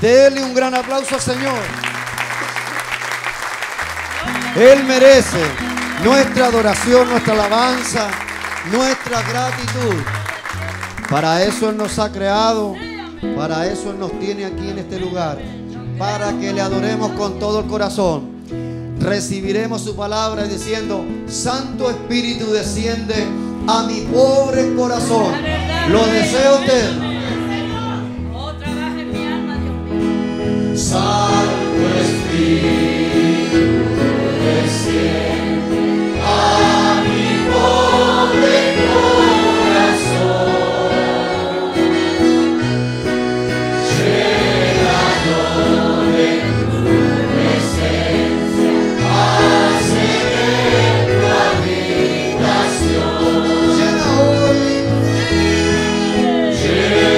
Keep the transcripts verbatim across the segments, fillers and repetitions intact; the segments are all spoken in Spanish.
Dele un gran aplauso al Señor. Él merece nuestra adoración, nuestra alabanza, nuestra gratitud. Para eso Él nos ha creado, para eso Él nos tiene aquí en este lugar, para que le adoremos con todo el corazón. Recibiremos su palabra diciendo: Santo Espíritu, desciende a mi pobre corazón. ¿Lo desea usted? Santo Espíritu, desciende a mi pobre corazón, llénalo de tu presencia, hace de tu habitación. Llena hoy, llena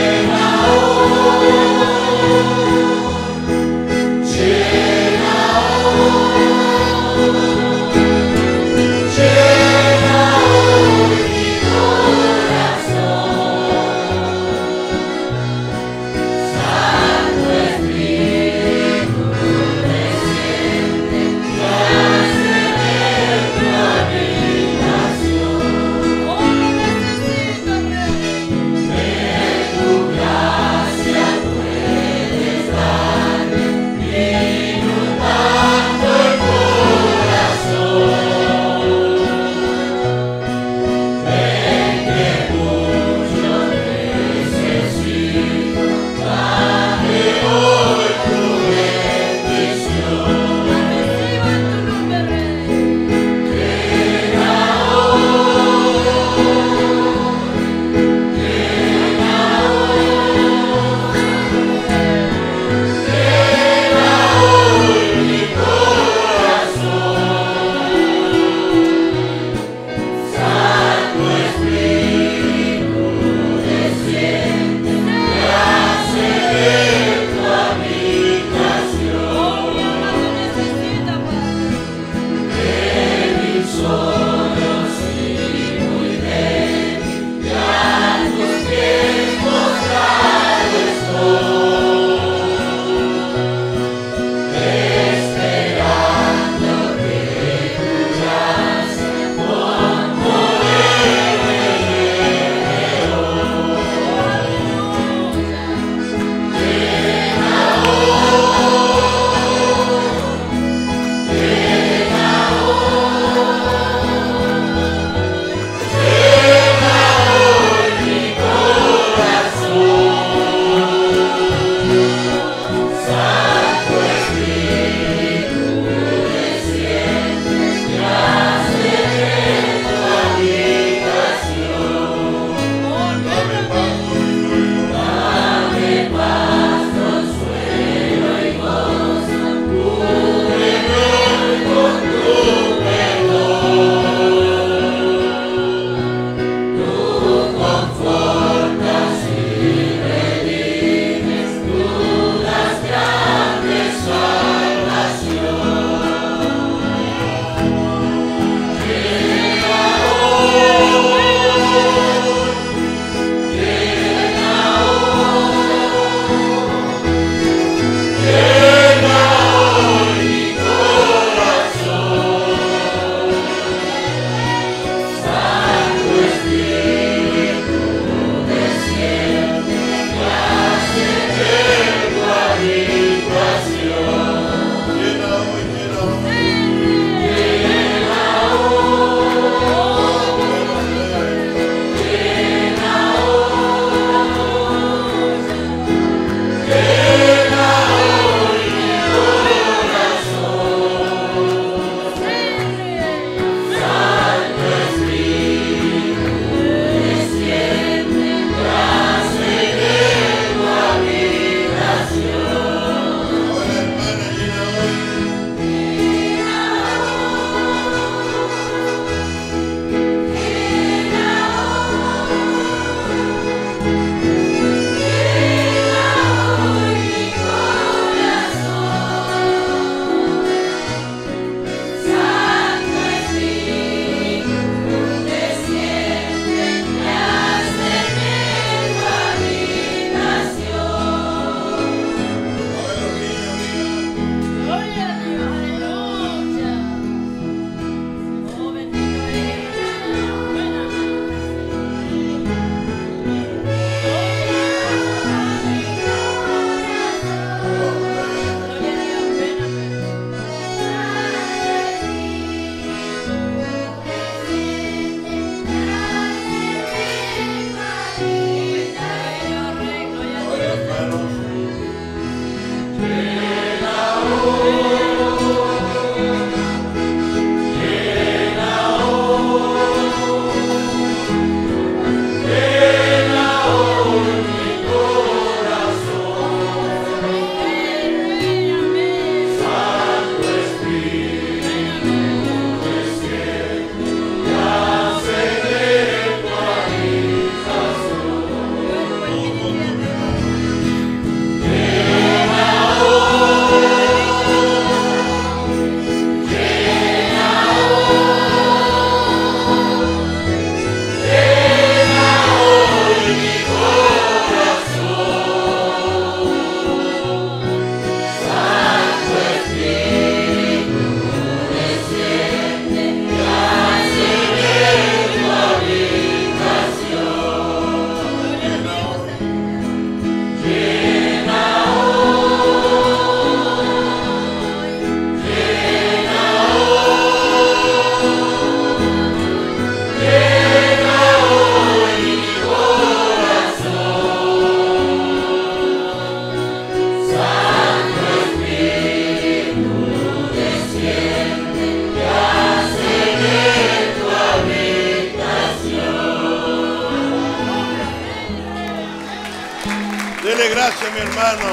Dele gracias, mi hermano.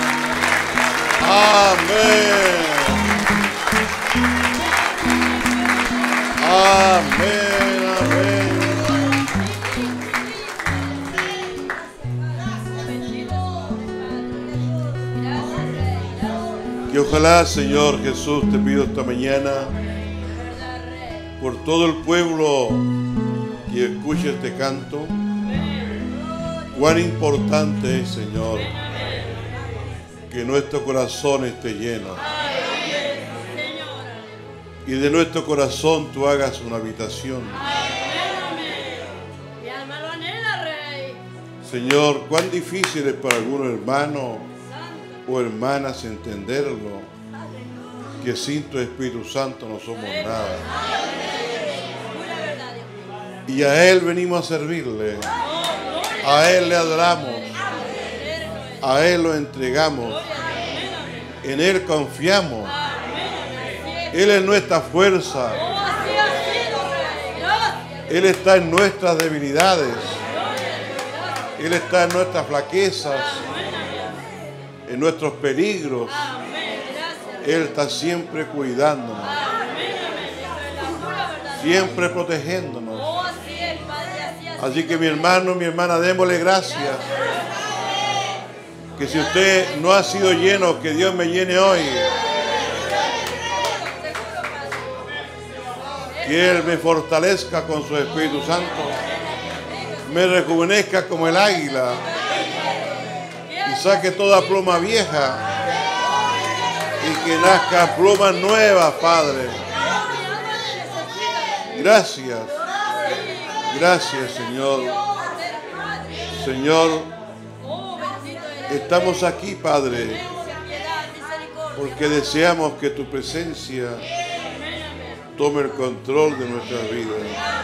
Amén. Amén, amén. Que ojalá, Señor Jesús, te pido esta mañana por todo el pueblo que escuche este canto. Cuán importante es, Señor, que nuestro corazón esté lleno. Y de nuestro corazón tú hagas una habitación. Señor, cuán difícil es para algunos hermanos o hermanas entenderlo, que sin tu Espíritu Santo no somos nada. Y a Él venimos a servirle. A Él le adoramos, a Él lo entregamos, en Él confiamos. Él es nuestra fuerza, Él está en nuestras debilidades, Él está en nuestras flaquezas, en nuestros peligros. Él está siempre cuidándonos, siempre protegiéndonos. Así que mi hermano, mi hermana, démosle gracias. Que si usted no ha sido lleno, que Dios me llene hoy. Que Él me fortalezca con su Espíritu Santo. Me rejuvenezca como el águila. Y saque toda pluma vieja. Y que nazca plumas nuevas, Padre. Gracias. Gracias, Señor. Señor, estamos aquí, Padre, porque deseamos que tu presencia tome el control de nuestras vidas.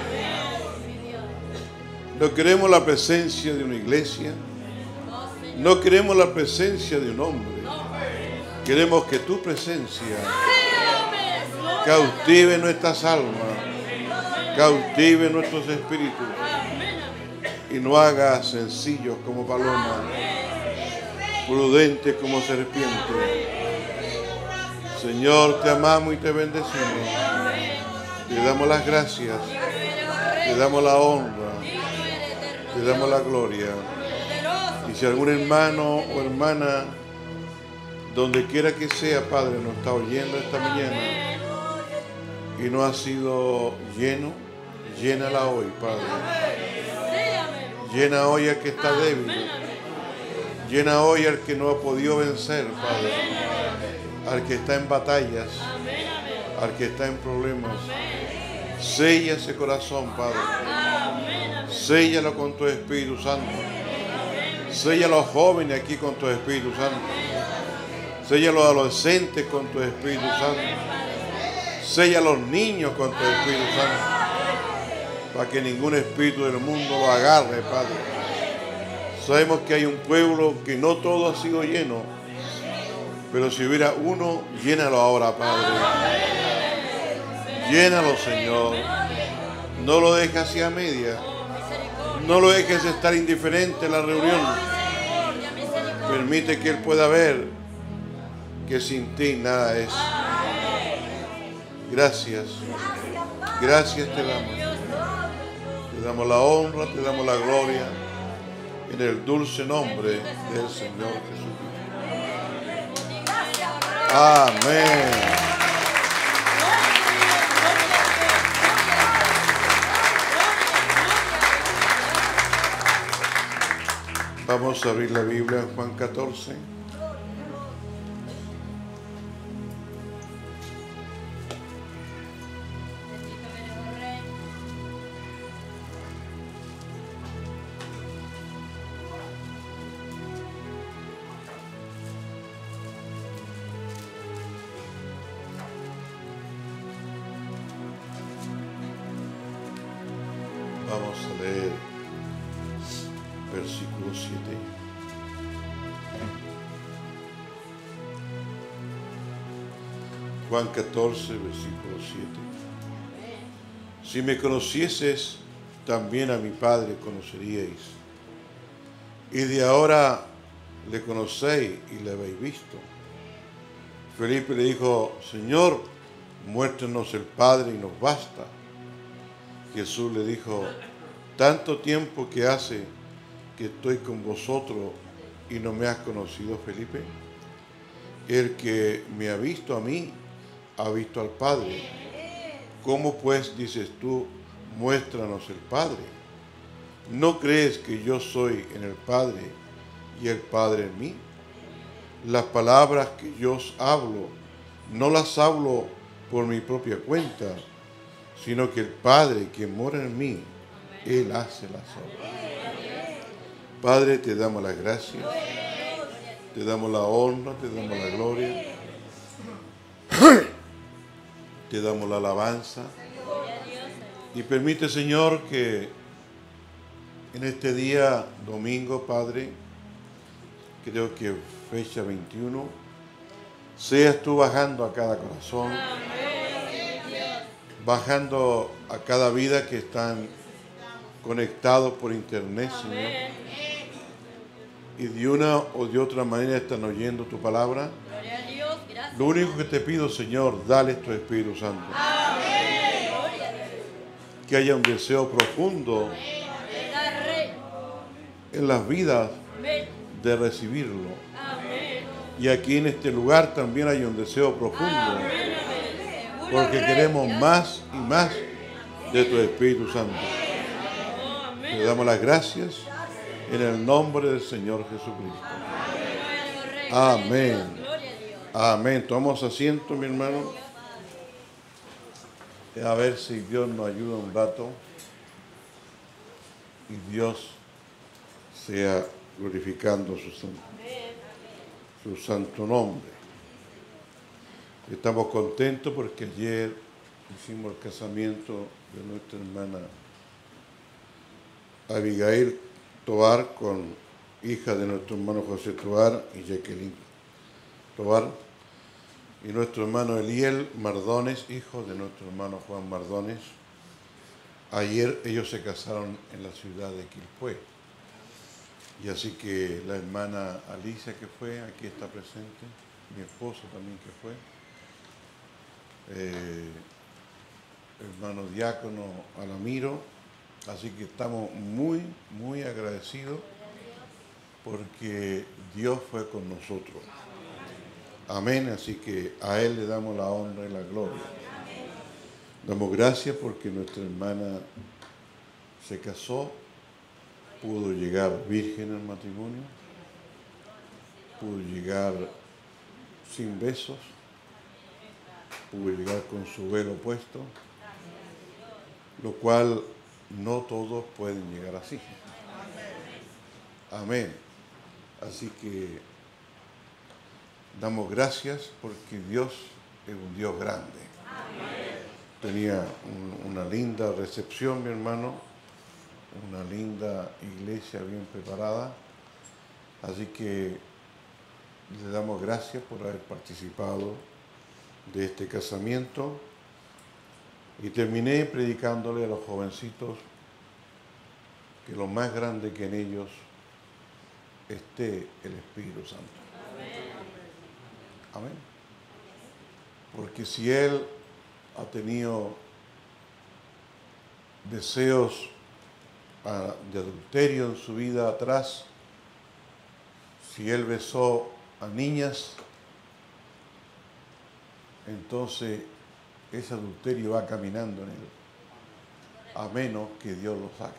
No queremos la presencia de una iglesia, no queremos la presencia de un hombre. Queremos que tu presencia cautive nuestras almas, cautive nuestros espíritus y nos haga sencillos como palomas, prudentes como serpientes. Señor, te amamos y te bendecimos. Te damos las gracias, te damos la honra, te damos la gloria. Y si algún hermano o hermana, donde quiera que sea, Padre, nos está oyendo esta mañana y no ha sido lleno, llénala hoy, Padre. Llena hoy al que está débil. Llena hoy al que no ha podido vencer, Padre. Al que está en batallas. Al que está en problemas. Sella ese corazón, Padre. Séllalo con tu Espíritu Santo. Sella a los jóvenes aquí con tu Espíritu Santo. Sella a los adolescentes con tu Espíritu Santo. Sella a los niños con tu Espíritu Santo. Para que ningún espíritu del mundo lo agarre, Padre. Sabemos que hay un pueblo que no todo ha sido lleno, Pero si hubiera uno, llénalo ahora, Padre. Llénalo, Señor. No lo dejes así a media. No lo dejes estar indiferente en la reunión. Permite que Él pueda ver que sin ti nada es. Gracias. Gracias te damos. Te damos la honra, te damos la gloria. En el dulce nombre del Señor Jesucristo. Amén. Vamos a abrir la Biblia en Juan catorce. Vamos a leer versículo siete. Juan catorce, versículo siete. Si me conocieses, también a mi Padre conoceríais. Y de ahora le conocéis y le habéis visto. Felipe le dijo, Señor, muéstranos el Padre y nos basta. Jesús le dijo, tanto tiempo que hace que estoy con vosotros y no me has conocido, Felipe. El que me ha visto a mí, ha visto al Padre. ¿Cómo pues dices tú, muéstranos el Padre? ¿No crees que yo soy en el Padre y el Padre en mí? Las palabras que yo os hablo, no las hablo por mi propia cuenta, sino que el Padre que mora en mí, Él hace las obras. Padre, te damos las gracias, te damos la honra, te damos la gloria, te damos la alabanza. Y permite, Señor, que en este día, domingo, Padre, creo que fecha veintiuno, seas tú bajando a cada corazón, bajando a cada vida que están conectados por internet, Señor, y de una o de otra manera están oyendo tu palabra. Lo único que te pido, Señor, dale tu Espíritu Santo. Que haya un deseo profundo en las vidas de recibirlo. Y aquí en este lugar también hay un deseo profundo, porque queremos más y más de tu Espíritu Santo. Te damos las gracias en el nombre del Señor Jesucristo. Amén. Amén. Tomamos asiento, mi hermano. A ver si Dios nos ayuda un rato y Dios sea glorificando su santo, su santo nombre. Estamos contentos porque ayer hicimos el casamiento de nuestra hermana Abigail Tobar con hija de nuestro hermano José Tobar y Jacqueline Tobar, y nuestro hermano Eliel Mardones, hijo de nuestro hermano Juan Mardones. Ayer ellos se casaron en la ciudad de Quilpué. Y así que la hermana Alicia que fue, aquí está presente, mi esposo también que fue, eh, hermano diácono Alamiro, así que estamos muy, muy agradecidos porque Dios fue con nosotros. Amén, así que a Él le damos la honra y la gloria. Damos gracias porque nuestra hermana se casó, pudo llegar virgen al matrimonio, pudo llegar sin besos, pudo llegar con su velo puesto, lo cual no todos pueden llegar así. Amén. Así que damos gracias porque Dios es un Dios grande. Tenía un, una linda recepción, mi hermano, una linda iglesia bien preparada. Así que Le damos gracias por haber participado de este casamiento. Y terminé predicándole a los jovencitos que lo más grande que en ellos esté el Espíritu Santo. Amén. Porque si él ha tenido deseos de adulterio en su vida atrás, si él besó a niñas, entonces ese adulterio va caminando en él, a menos que Dios lo saque.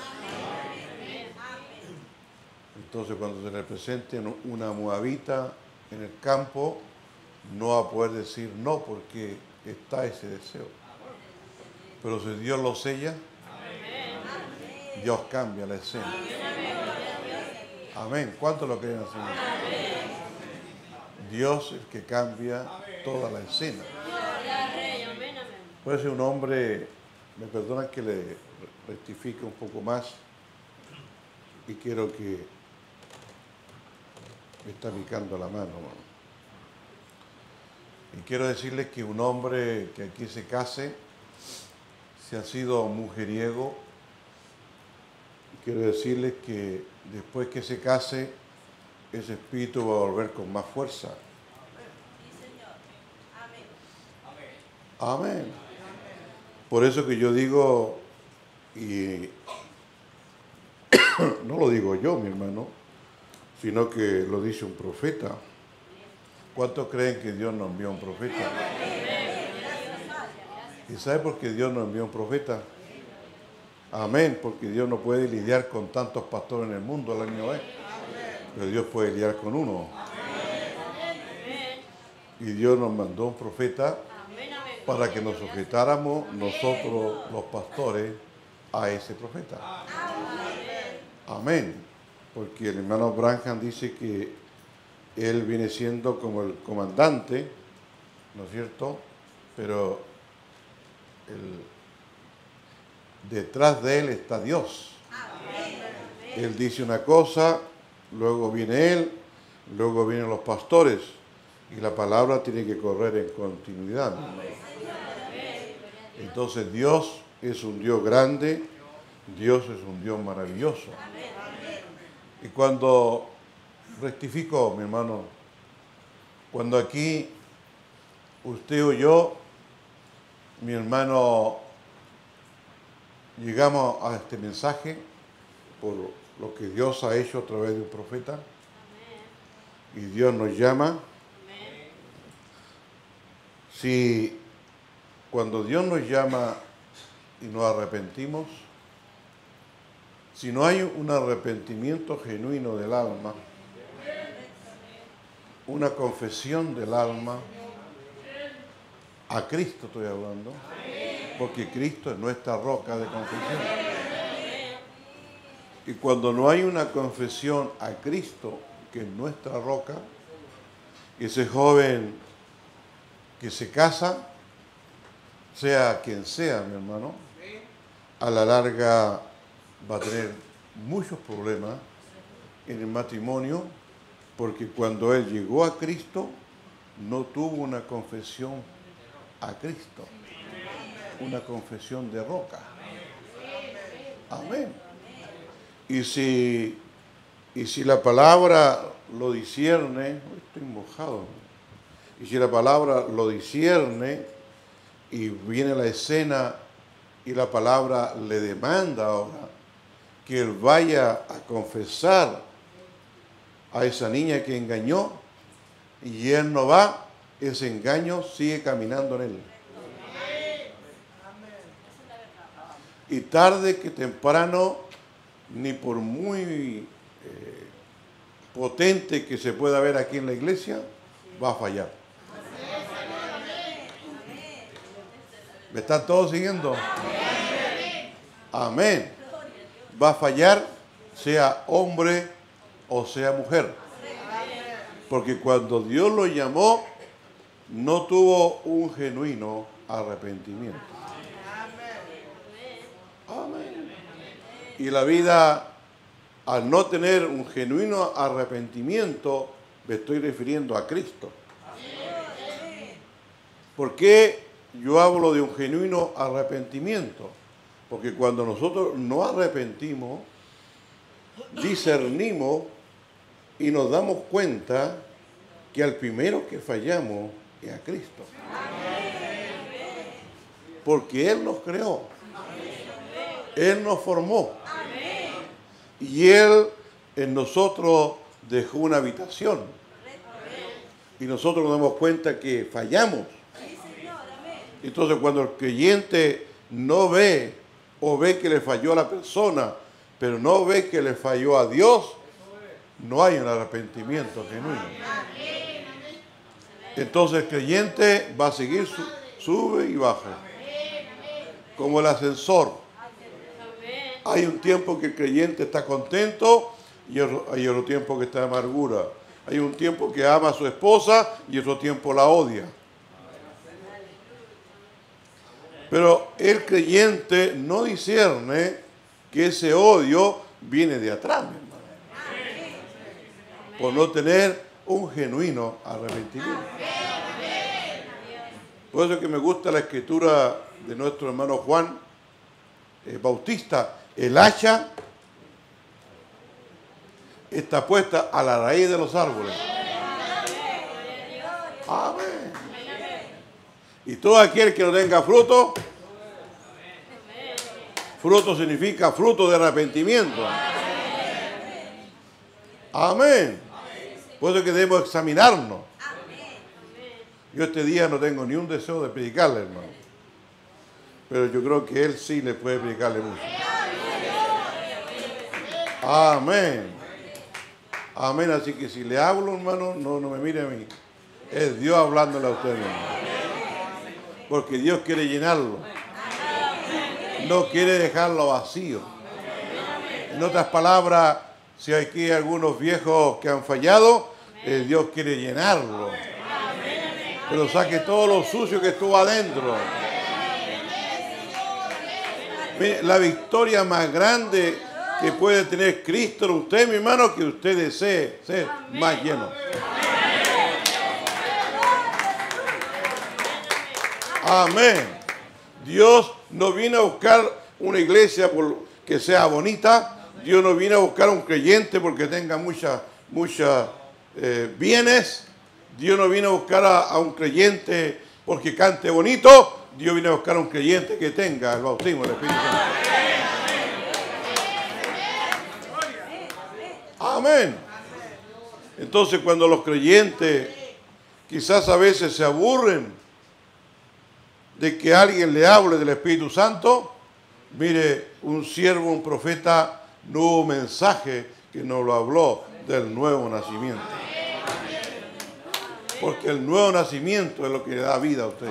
Entonces cuando se le presente una moabita en el campo, no va a poder decir no, porque está ese deseo. Pero si Dios lo sella, Dios cambia la escena. Amén. ¿Cuántos lo creen así? Dios es el que cambia toda la escena. Puede ser un hombre, me perdonan que le rectifique un poco más, y quiero que me está picando la mano, hermano. Y quiero decirles que un hombre que aquí se case, si ha sido mujeriego, quiero decirles que después que se case, ese espíritu va a volver con más fuerza. Amén. Por eso que yo digo, y no lo digo yo, mi hermano, sino que lo dice un profeta. ¿Cuántos creen que Dios nos envió un profeta? ¿Y sabe por qué Dios nos envió un profeta? Amén, porque Dios no puede lidiar con tantos pastores en el mundo al año vez, pero Dios puede lidiar con uno. Y Dios nos mandó un profeta para que nos sujetáramos nosotros los pastores a ese profeta. Amén. Porque el hermano Branham dice que él viene siendo como el comandante, ¿no es cierto? Pero el, detrás de él está Dios. Él dice una cosa, luego viene él, luego vienen los pastores, y la palabra tiene que correr en continuidad. Entonces Dios es un Dios grande, Dios es un Dios maravilloso. Y cuando rectifico, mi hermano, cuando aquí usted o yo, mi hermano, llegamos a este mensaje por lo que Dios ha hecho a través de un profeta, y Dios nos llama, si cuando Dios nos llama y nos arrepentimos, si no hay un arrepentimiento genuino del alma, una confesión del alma, a Cristo estoy hablando, porque Cristo es nuestra roca de confesión. Y cuando no hay una confesión a Cristo, que es nuestra roca, ese joven que se casa, sea quien sea, mi hermano, a la larga va a tener muchos problemas en el matrimonio, porque cuando él llegó a Cristo, no tuvo una confesión a Cristo, una confesión de roca. Amén. Y si, y si la palabra lo discierne, estoy mojado, y si la palabra lo discierne y viene la escena y la palabra le demanda ahora que él vaya a confesar a esa niña que engañó, y él no va, ese engaño sigue caminando en él. Y tarde que temprano, ni por muy eh, potente que se pueda ver aquí en la iglesia, va a fallar. ¿Me están todos siguiendo? Amén. Va a fallar, sea hombre o sea mujer. Porque cuando Dios lo llamó, no tuvo un genuino arrepentimiento. Amén. Y la vida, al no tener un genuino arrepentimiento, Me estoy refiriendo a Cristo. ¿Por qué yo hablo de un genuino arrepentimiento? Porque cuando nosotros no arrepentimos, discernimos y nos damos cuenta que al primero que fallamos es a Cristo. Porque Él nos creó. Él nos formó. Y Él en nosotros dejó una habitación. Y nosotros nos damos cuenta que fallamos. Entonces cuando el creyente no ve o ve que le falló a la persona, pero no ve que le falló a Dios, no hay un arrepentimiento genuino. Entonces el creyente va a seguir, su, sube y baja. Como el ascensor. Hay un tiempo que el creyente está contento y hay otro tiempo que está de amargura. Hay un tiempo que ama a su esposa y otro tiempo la odia. Pero el creyente no discierne que ese odio viene de atrás, mi hermano, por no tener un genuino arrepentimiento. Por eso es que me gusta la escritura de nuestro hermano Juan eh, Bautista. El hacha está puesta a la raíz de los árboles. Amén. Y todo aquel que no tenga fruto, fruto significa fruto de arrepentimiento. Amén. Por eso es que debemos examinarnos. Yo este día no tengo ni un deseo de predicarle, hermano. Pero yo creo que él sí le puede predicarle mucho. Amén. Amén. Así que si le hablo, hermano, no, no me mire a mí. Es Dios hablándole a usted, hermano. Porque Dios quiere llenarlo. No quiere dejarlo vacío. En otras palabras, si hay aquí algunos viejos que han fallado, eh, Dios quiere llenarlo. Pero saque todo lo sucio que estuvo adentro. Mire, la victoria más grande que puede tener Cristo en usted, mi hermano, que usted desee ser más lleno. Amén. Dios no vino a buscar una iglesia por que sea bonita. Dios no vino a buscar un creyente porque tenga muchas muchas eh, bienes. Dios no vino a buscar a, a un creyente porque cante bonito. Dios vino a buscar a un creyente que tenga el bautismo del Espíritu Santo. Amén. Entonces cuando los creyentes quizás a veces se aburren de que alguien le hable del Espíritu Santo, mire, un siervo, un profeta, no hubo mensaje que nos lo habló del nuevo nacimiento. Porque el nuevo nacimiento es lo que le da vida a usted.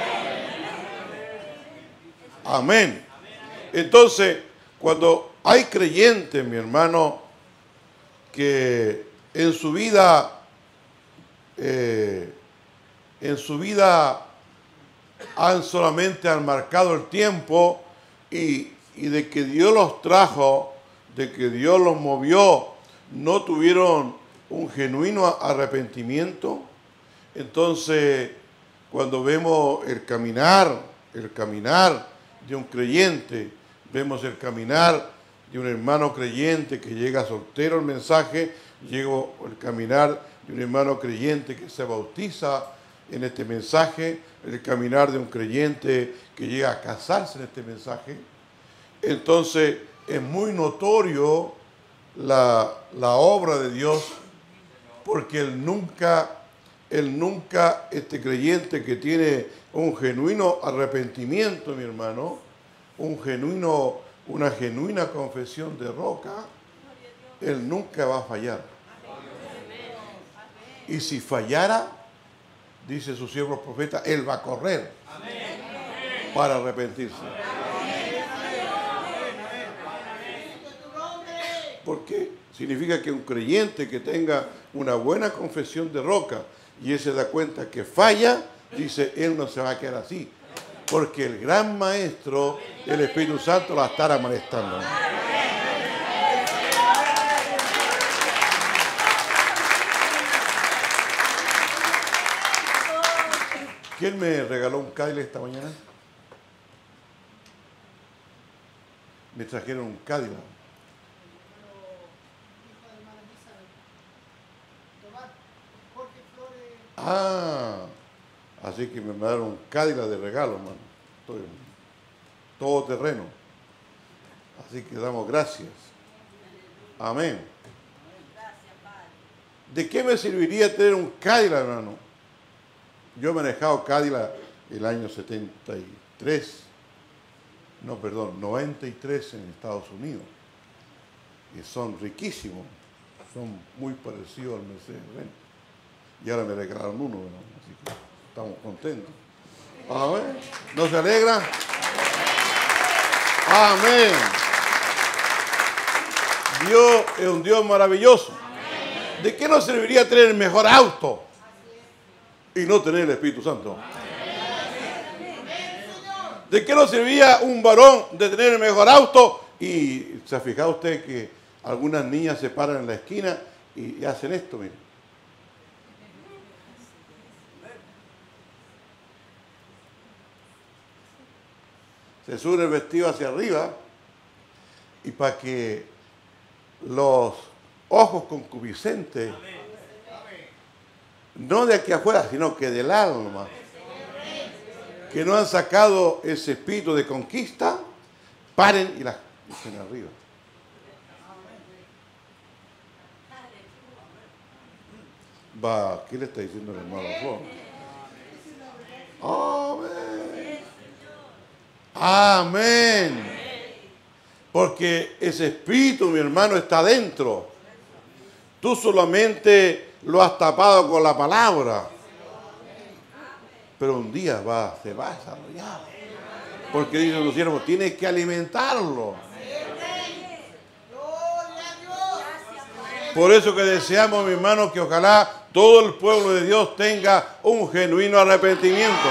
Amén. Entonces, cuando hay creyentes, mi hermano, que en su vida, eh, en su vida han solamente han marcado el tiempo y, y de que Dios los trajo, de que Dios los movió, no tuvieron un genuino arrepentimiento. Entonces, cuando vemos el caminar, el caminar de un creyente, vemos el caminar de un hermano creyente que llega soltero al mensaje, llega el caminar de un hermano creyente que se bautiza en este mensaje, el caminar de un creyente que llega a casarse en este mensaje. Entonces es muy notorio la, la obra de Dios, porque él nunca, él nunca, este creyente que tiene un genuino arrepentimiento, mi hermano, un genuino, una genuina confesión de roca, él nunca va a fallar. Y si fallara, dice su siervo profeta, él va a correr para arrepentirse. Porque significa que un creyente que tenga una buena confesión de roca y él se da cuenta que falla, dice, él no se va a quedar así. Porque el gran maestro, el Espíritu Santo, la estará amonestando. ¿Quién me regaló un Cadillac esta mañana? Me trajeron un Cadillac. Ah, así que me mandaron un Cadillac de regalo, hermano. Estoy todo terreno. Así que damos gracias. Amén. ¿De qué me serviría tener un Cadillac, hermano? Yo he manejado Cadillac el año setenta y tres. No, perdón, noventa y tres en Estados Unidos. Y son riquísimos. Son muy parecidos al Mercedes-Benz. Y ahora me regalaron uno, ¿no? Así que estamos contentos. Amén. ¿No se alegra? Amén. Dios es un Dios maravilloso. ¿De qué nos serviría tener el mejor auto y no tener el Espíritu Santo? ¿De qué nos serviría un varón de tener el mejor auto? Y se ha fijado usted que algunas niñas se paran en la esquina y, y hacen esto, miren. Se sube el vestido hacia arriba y para que los ojos concupiscentes, no de aquí afuera, sino que del alma, que no han sacado ese espíritu de conquista, paren y las echen arriba. Va, ¿qué le está diciendo el hermano? Amén. Amén. Porque ese espíritu, mi hermano, está dentro. Tú solamente lo has tapado con la palabra. Pero un día va, se va a desarrollar. Porque dicen los siervos, tienes que alimentarlo. Por eso que deseamos, mi hermano, que ojalá todo el pueblo de Dios tenga un genuino arrepentimiento.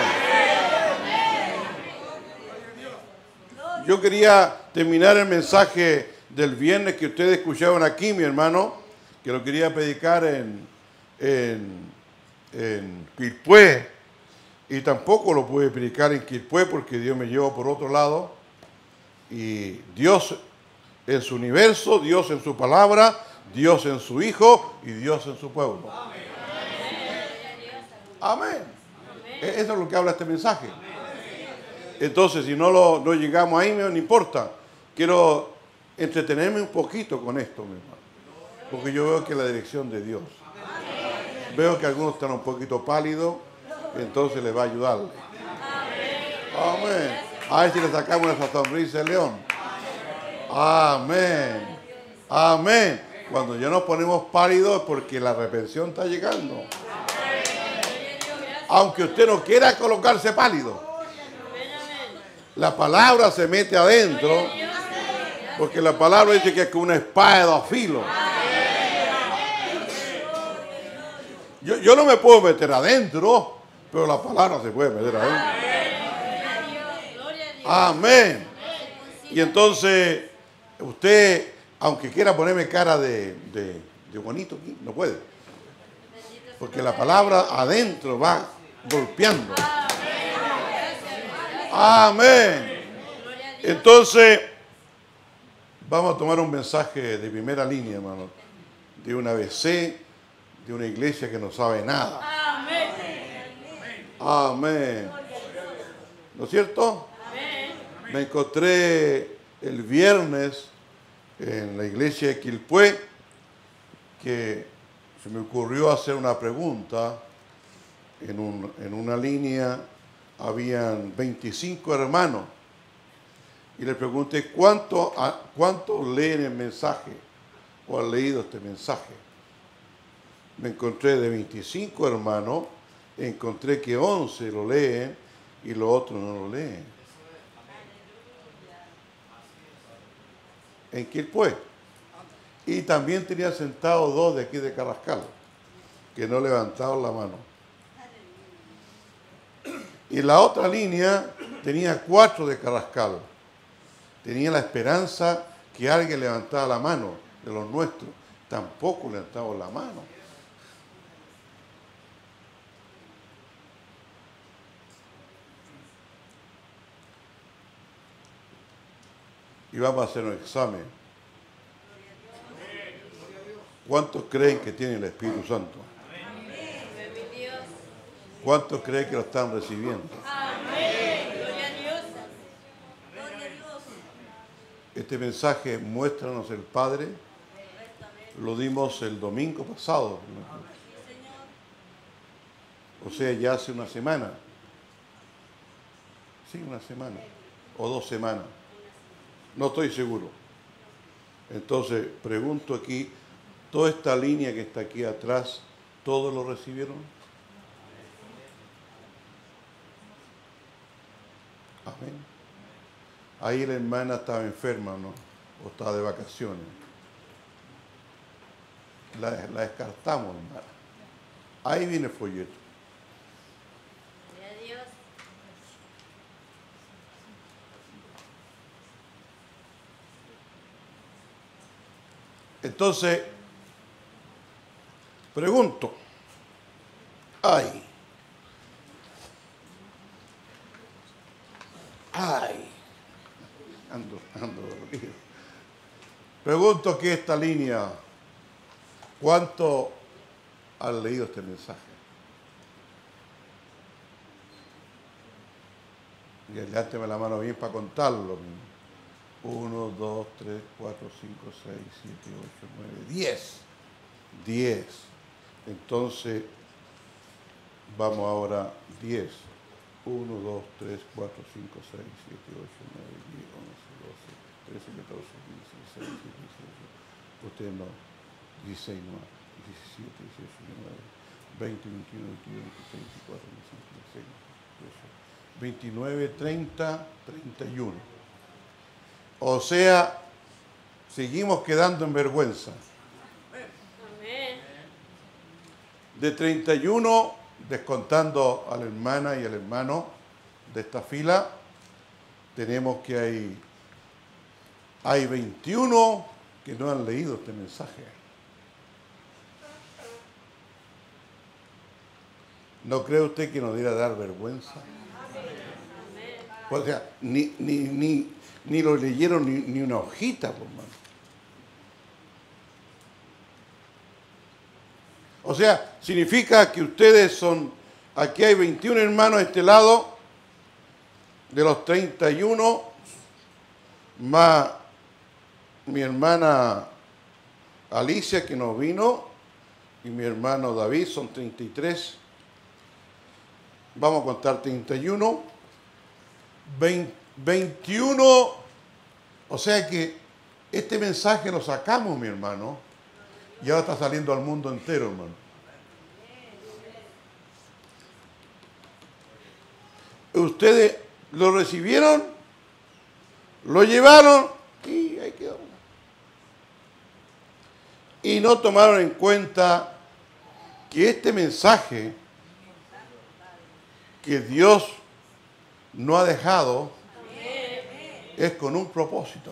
Yo quería terminar el mensaje del viernes que ustedes escucharon aquí, mi hermano, que lo quería predicar en, en, en Quilpué, y tampoco lo pude predicar en Quilpué porque Dios me llevó por otro lado, y Dios en su universo, Dios en su palabra, Dios en su Hijo y Dios en su pueblo. Amén. Eso es lo que habla este mensaje. Entonces, si no, lo, no llegamos ahí, no importa. Quiero entretenerme un poquito con esto, mi hermano. Porque yo veo que es la dirección de Dios. Veo que algunos están un poquito pálidos, entonces les va a ayudar. Amén. A ver si le sacamos esa sonrisa de león. Amén. Amén. Cuando ya nos ponemos pálidos es porque la arrepentión está llegando. Aunque usted no quiera colocarse pálido. La palabra se mete adentro, porque la palabra dice que es como una espada de dos filos. Yo, yo no me puedo meter adentro, pero la palabra se puede meter adentro. Amén. Y entonces, usted, aunque quiera ponerme cara de, de, de bonito aquí, no puede. Porque la palabra adentro va golpeando. Amén. Entonces, vamos a tomar un mensaje de primera línea, hermano, de una B C, de una iglesia que no sabe nada. Amén. ¿No es cierto? Me encontré el viernes en la iglesia de Quilpué que se me ocurrió hacer una pregunta en, un, en una línea. Habían veinticinco hermanos y le pregunté ¿cuántos cuánto leen el mensaje o han leído este mensaje? Me encontré de veinticinco hermanos, encontré que once lo leen y los otros no lo leen. En Quilpué. Y también tenía sentados dos de aquí de Carrascal que no levantaron la mano. Y la otra línea tenía cuatro de Carrascal. Tenía la esperanza que alguien levantara la mano de los nuestros. Tampoco levantaron la mano. y vamos a hacer un examen. ¿Cuántos creen que tienen el Espíritu Santo? ¿Cuántos creen que lo están recibiendo? Este mensaje, muéstranos el Padre, lo dimos el domingo pasado. O sea, ya hace una semana. Sí, una semana. O dos semanas. No estoy seguro. Entonces, pregunto aquí, ¿toda esta línea que está aquí atrás, todos lo recibieron? Amén. Ahí la hermana estaba enferma, ¿no? O estaba de vacaciones. La, la descartamos, hermana. Ahí viene el folleto. Entonces, pregunto, ay, ay, ando, ando dormido. Pregunto que esta línea, ¿cuánto han leído este mensaje? Y levánteme la mano bien para contarlo. Uno, dos, tres, cuatro, cinco, seis, siete, ocho, nueve, diez. Diez. Entonces, vamos ahora, diez. Uno, dos, tres, cuatro, cinco, seis, siete, ocho, nueve, diez, once, doce, trece, catorce, quince, dieciséis, diecisiete. Ustedes no. dieciséis no. diecisiete, dieciocho, diecinueve, veinte, veintiuno, veintidós, veintitrés, veinticuatro, veinticinco, veintiséis, veintiocho, veintinueve, treinta, treinta y uno. O sea, seguimos quedando en vergüenza. De treinta y uno, descontando a la hermana y al hermano de esta fila, tenemos que hay, hay veintiuno que no han leído este mensaje. ¿No cree usted que nos diera dar vergüenza? O sea, ni, ni, ni, ni lo leyeron ni, ni una hojita, por mano. O sea, significa que ustedes son, aquí hay veintiún hermanos a este lado, de los treinta y uno, más mi hermana Alicia que nos vino, y mi hermano David, son treinta y tres. Vamos a contar treinta y uno, veinte, veintiuno, o sea que este mensaje lo sacamos, mi hermano, y ahora está saliendo al mundo entero, hermano. Ustedes lo recibieron, lo llevaron y ahí quedó. Y no tomaron en cuenta que este mensaje que Dios no ha dejado es con un propósito.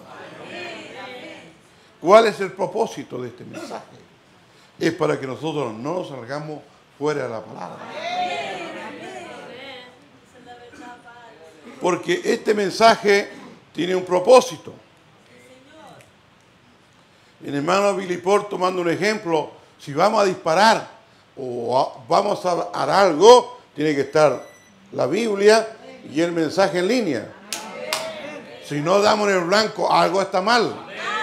¿Cuál es el propósito de este mensaje? Es para que nosotros no nos salgamos fuera de la palabra. Porque este mensaje tiene un propósito. El hermano Billy Paul, tomando un ejemplo, si vamos a disparar o a, vamos a hacer algo, tiene que estar la Biblia y el mensaje en línea. Si no damos en el blanco, algo está mal.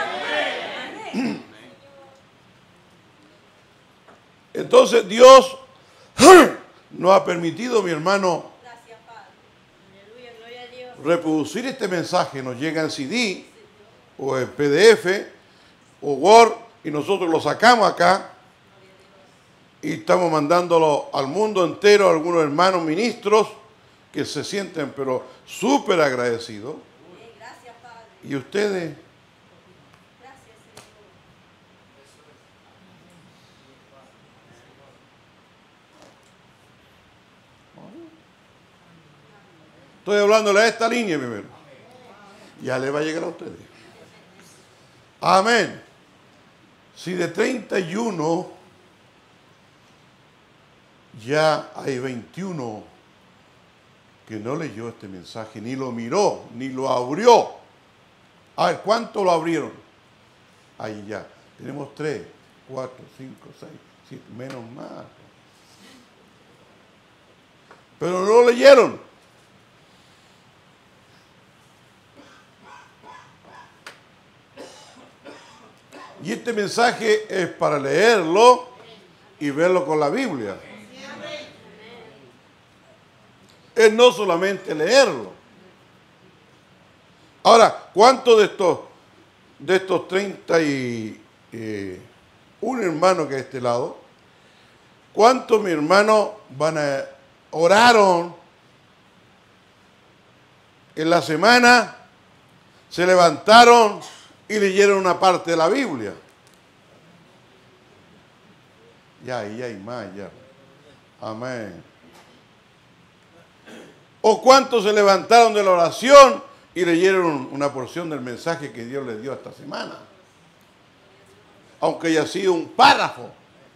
Entonces Dios nos ha permitido, mi hermano, reproducir este mensaje. Nos llega en C D o en P D F o Word y nosotros lo sacamos acá y estamos mandándolo al mundo entero a algunos hermanos ministros que se sienten pero súper agradecidos. Y ustedes, estoy hablándole a esta línea primero. Ya le va a llegar a ustedes. Amén. Si de treinta y uno ya hay veintiuno que no leyó este mensaje, ni lo miró, ni lo abrió. A ver, ¿cuánto lo abrieron? Ahí ya. Tenemos tres, cuatro, cinco, seis, siete, menos más. Pero no lo leyeron. Y este mensaje es para leerlo y verlo con la Biblia. Es no solamente leerlo. Ahora, ¿cuántos de estos de estos treinta y un hermanos que hay a este lado, cuántos mis hermanos van a oraron en la semana, se levantaron y leyeron una parte de la Biblia? Ya, ya hay más, ya. Amén. ¿O cuántos se levantaron de la oración y leyeron una porción del mensaje que Dios les dio esta semana? Aunque haya sido un párrafo.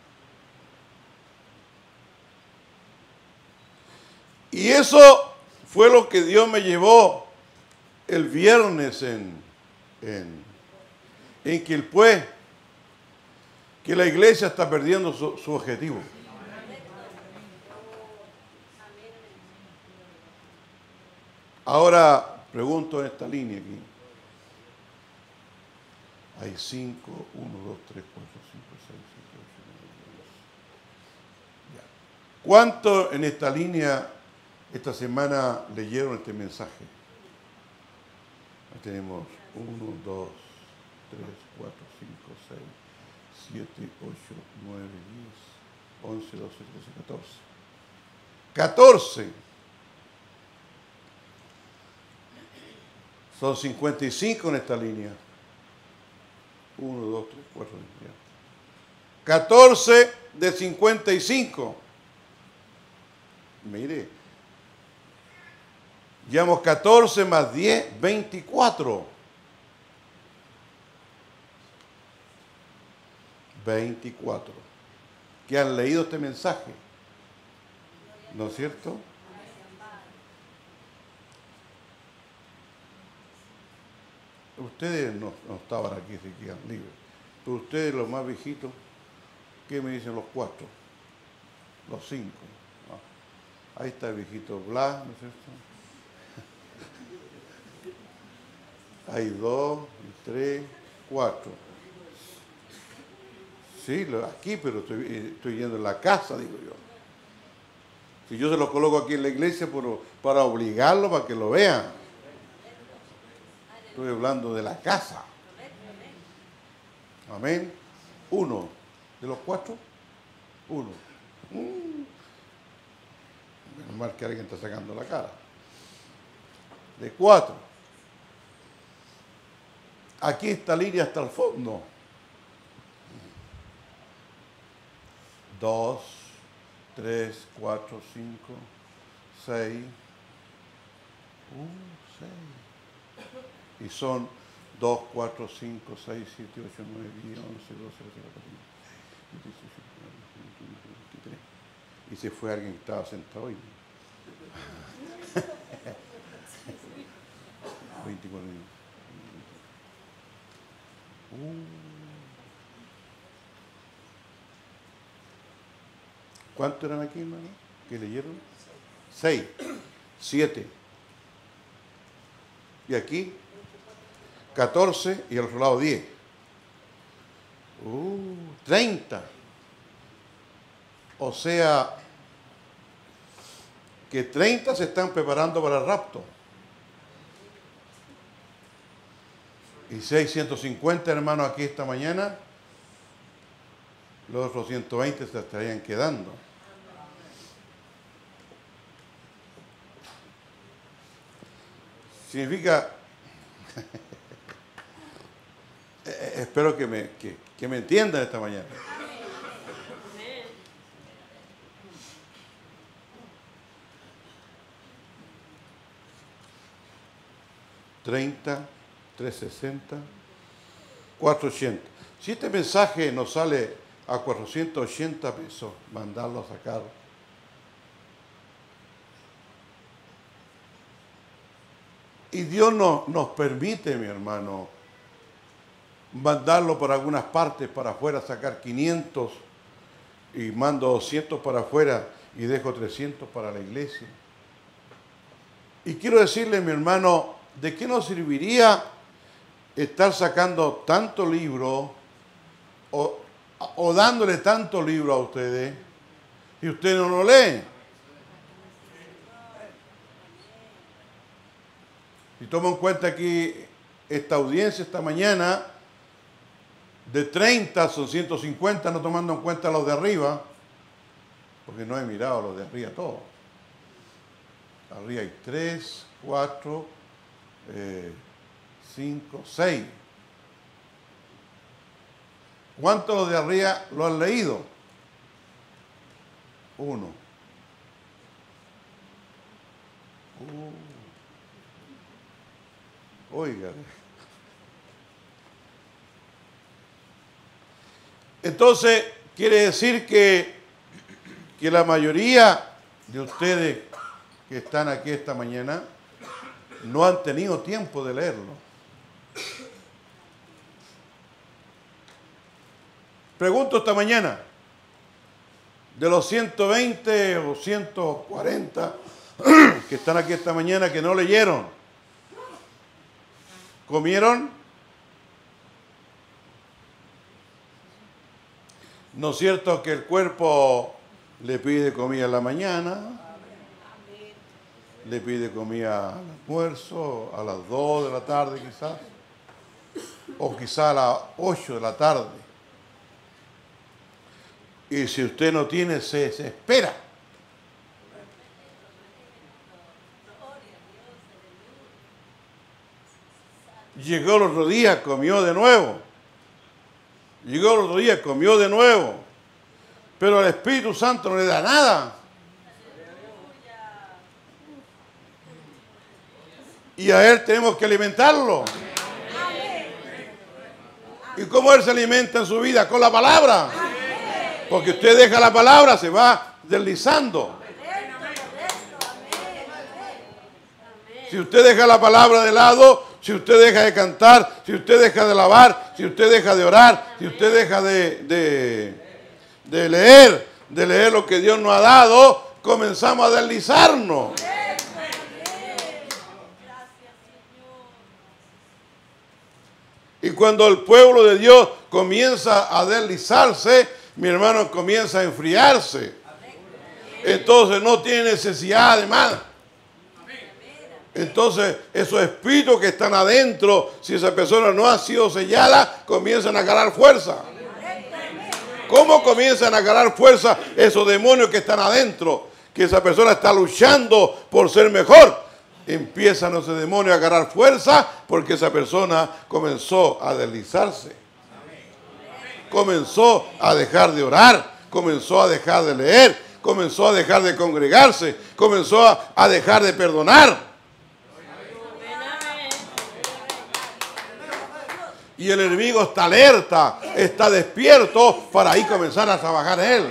Y eso fue lo que Dios me llevó el viernes en, en, en Quilpué, que la iglesia está perdiendo su, su objetivo. Ahora pregunto en esta línea aquí. Hay cinco, uno, dos, tres, cuatro, cinco, seis, siete, ocho, nueve, diez. ¿Cuántos en esta línea esta semana leyeron este mensaje? Ahí tenemos uno, dos, tres, cuatro, cinco, seis, siete, ocho, nueve, diez, once, doce, trece, catorce. catorce. Son cincuenta y cinco en esta línea. uno, dos, tres, cuatro. catorce de cincuenta y cinco. Mire. Llevamos catorce más diez, veinticuatro. veinticuatro. Que han leído este mensaje. ¿No es cierto? Ustedes no, no estaban aquí, se quedan libres. Pero ustedes, los más viejitos, ¿qué me dicen los cuatro? Los cinco. ¿No? Ahí está el viejito Blas, ¿no es cierto? Hay dos, tres, cuatro. Sí, aquí, pero estoy, estoy yendo en la casa, digo yo. Si yo se los coloco aquí en la iglesia por, para obligarlo, para que lo vean. Estoy hablando de la casa. Amén. Uno. ¿De los cuatro? Uno. Mm. Menos mal que alguien está sacando la cara. De cuatro. Aquí esta línea hasta el fondo. Dos, tres, cuatro, cinco, seis. Uh, seis. Y son dos, cuatro, cinco, seis, siete, ocho, nueve, diez, once, doce, trece, catorce, quince, dieciocho, diecinueve, veinte, veintitrés. Y se fue alguien que estaba sentado ahí. veinticuatro. Uh. ¿Cuántos eran aquí, hermano? ¿Qué leyeron? Seis. Siete. Y aquí catorce y al otro lado diez. Uh, treinta. O sea, que treinta se están preparando para el rapto. Y si hay ciento cincuenta hermanos aquí esta mañana, los otros ciento veinte se estarían quedando. Significa... Espero que me, que, que me entiendan esta mañana. treinta, trescientos sesenta, cuatrocientos ochenta. Si este mensaje nos sale a cuatrocientos ochenta pesos, mandarlo a sacar. Y Dios no, nos permite, mi hermano, mandarlo por algunas partes para afuera, sacar quinientos y mando doscientos para afuera y dejo trescientos para la iglesia. Y quiero decirle, mi hermano, ¿de qué nos serviría estar sacando tanto libro o, o dándole tanto libro a ustedes y usted no lo lee? Si tomo en cuenta aquí esta audiencia esta mañana, de treinta son ciento cincuenta, no tomando en cuenta los de arriba, porque no he mirado los de arriba todos. Arriba hay tres, cuatro, cinco, seis. ¿Cuántos los de arriba lo han leído? Uno. Uh. Oiga. Entonces, quiere decir que, que la mayoría de ustedes que están aquí esta mañana no han tenido tiempo de leerlo. Pregunto esta mañana, de los ciento veinte o ciento cuarenta que están aquí esta mañana que no leyeron, ¿comieron? ¿No es cierto que el cuerpo le pide comida en la mañana? Le pide comida al almuerzo, a las dos de la tarde quizás, o quizás a las ocho de la tarde. Y si usted no tiene, se desespera. Llegó el otro día, comió de nuevo. Llegó el otro día, comió de nuevo. Pero al Espíritu Santo no le da nada. Y a Él tenemos que alimentarlo. ¿Y cómo Él se alimenta en su vida? Con la palabra. Porque usted deja la palabra, se va deslizando. Si usted deja la palabra de lado, si usted deja de cantar, si usted deja de alabar, si usted deja de orar, si usted deja de, de, de leer, de leer lo que Dios nos ha dado, comenzamos a deslizarnos. Y cuando el pueblo de Dios comienza a deslizarse, mi hermano comienza a enfriarse. Entonces no tiene necesidad de más. Entonces esos espíritus que están adentro, si esa persona no ha sido sellada, comienzan a agarrar fuerza. ¿Cómo comienzan a agarrar fuerza esos demonios que están adentro? Que esa persona está luchando por ser mejor. Empiezan esos demonios a agarrar fuerza porque esa persona comenzó a deslizarse. Comenzó a dejar de orar, comenzó a dejar de leer, comenzó a dejar de congregarse, comenzó a, a dejar de perdonar. Y el enemigo está alerta, está despierto para ahí comenzar a trabajar él.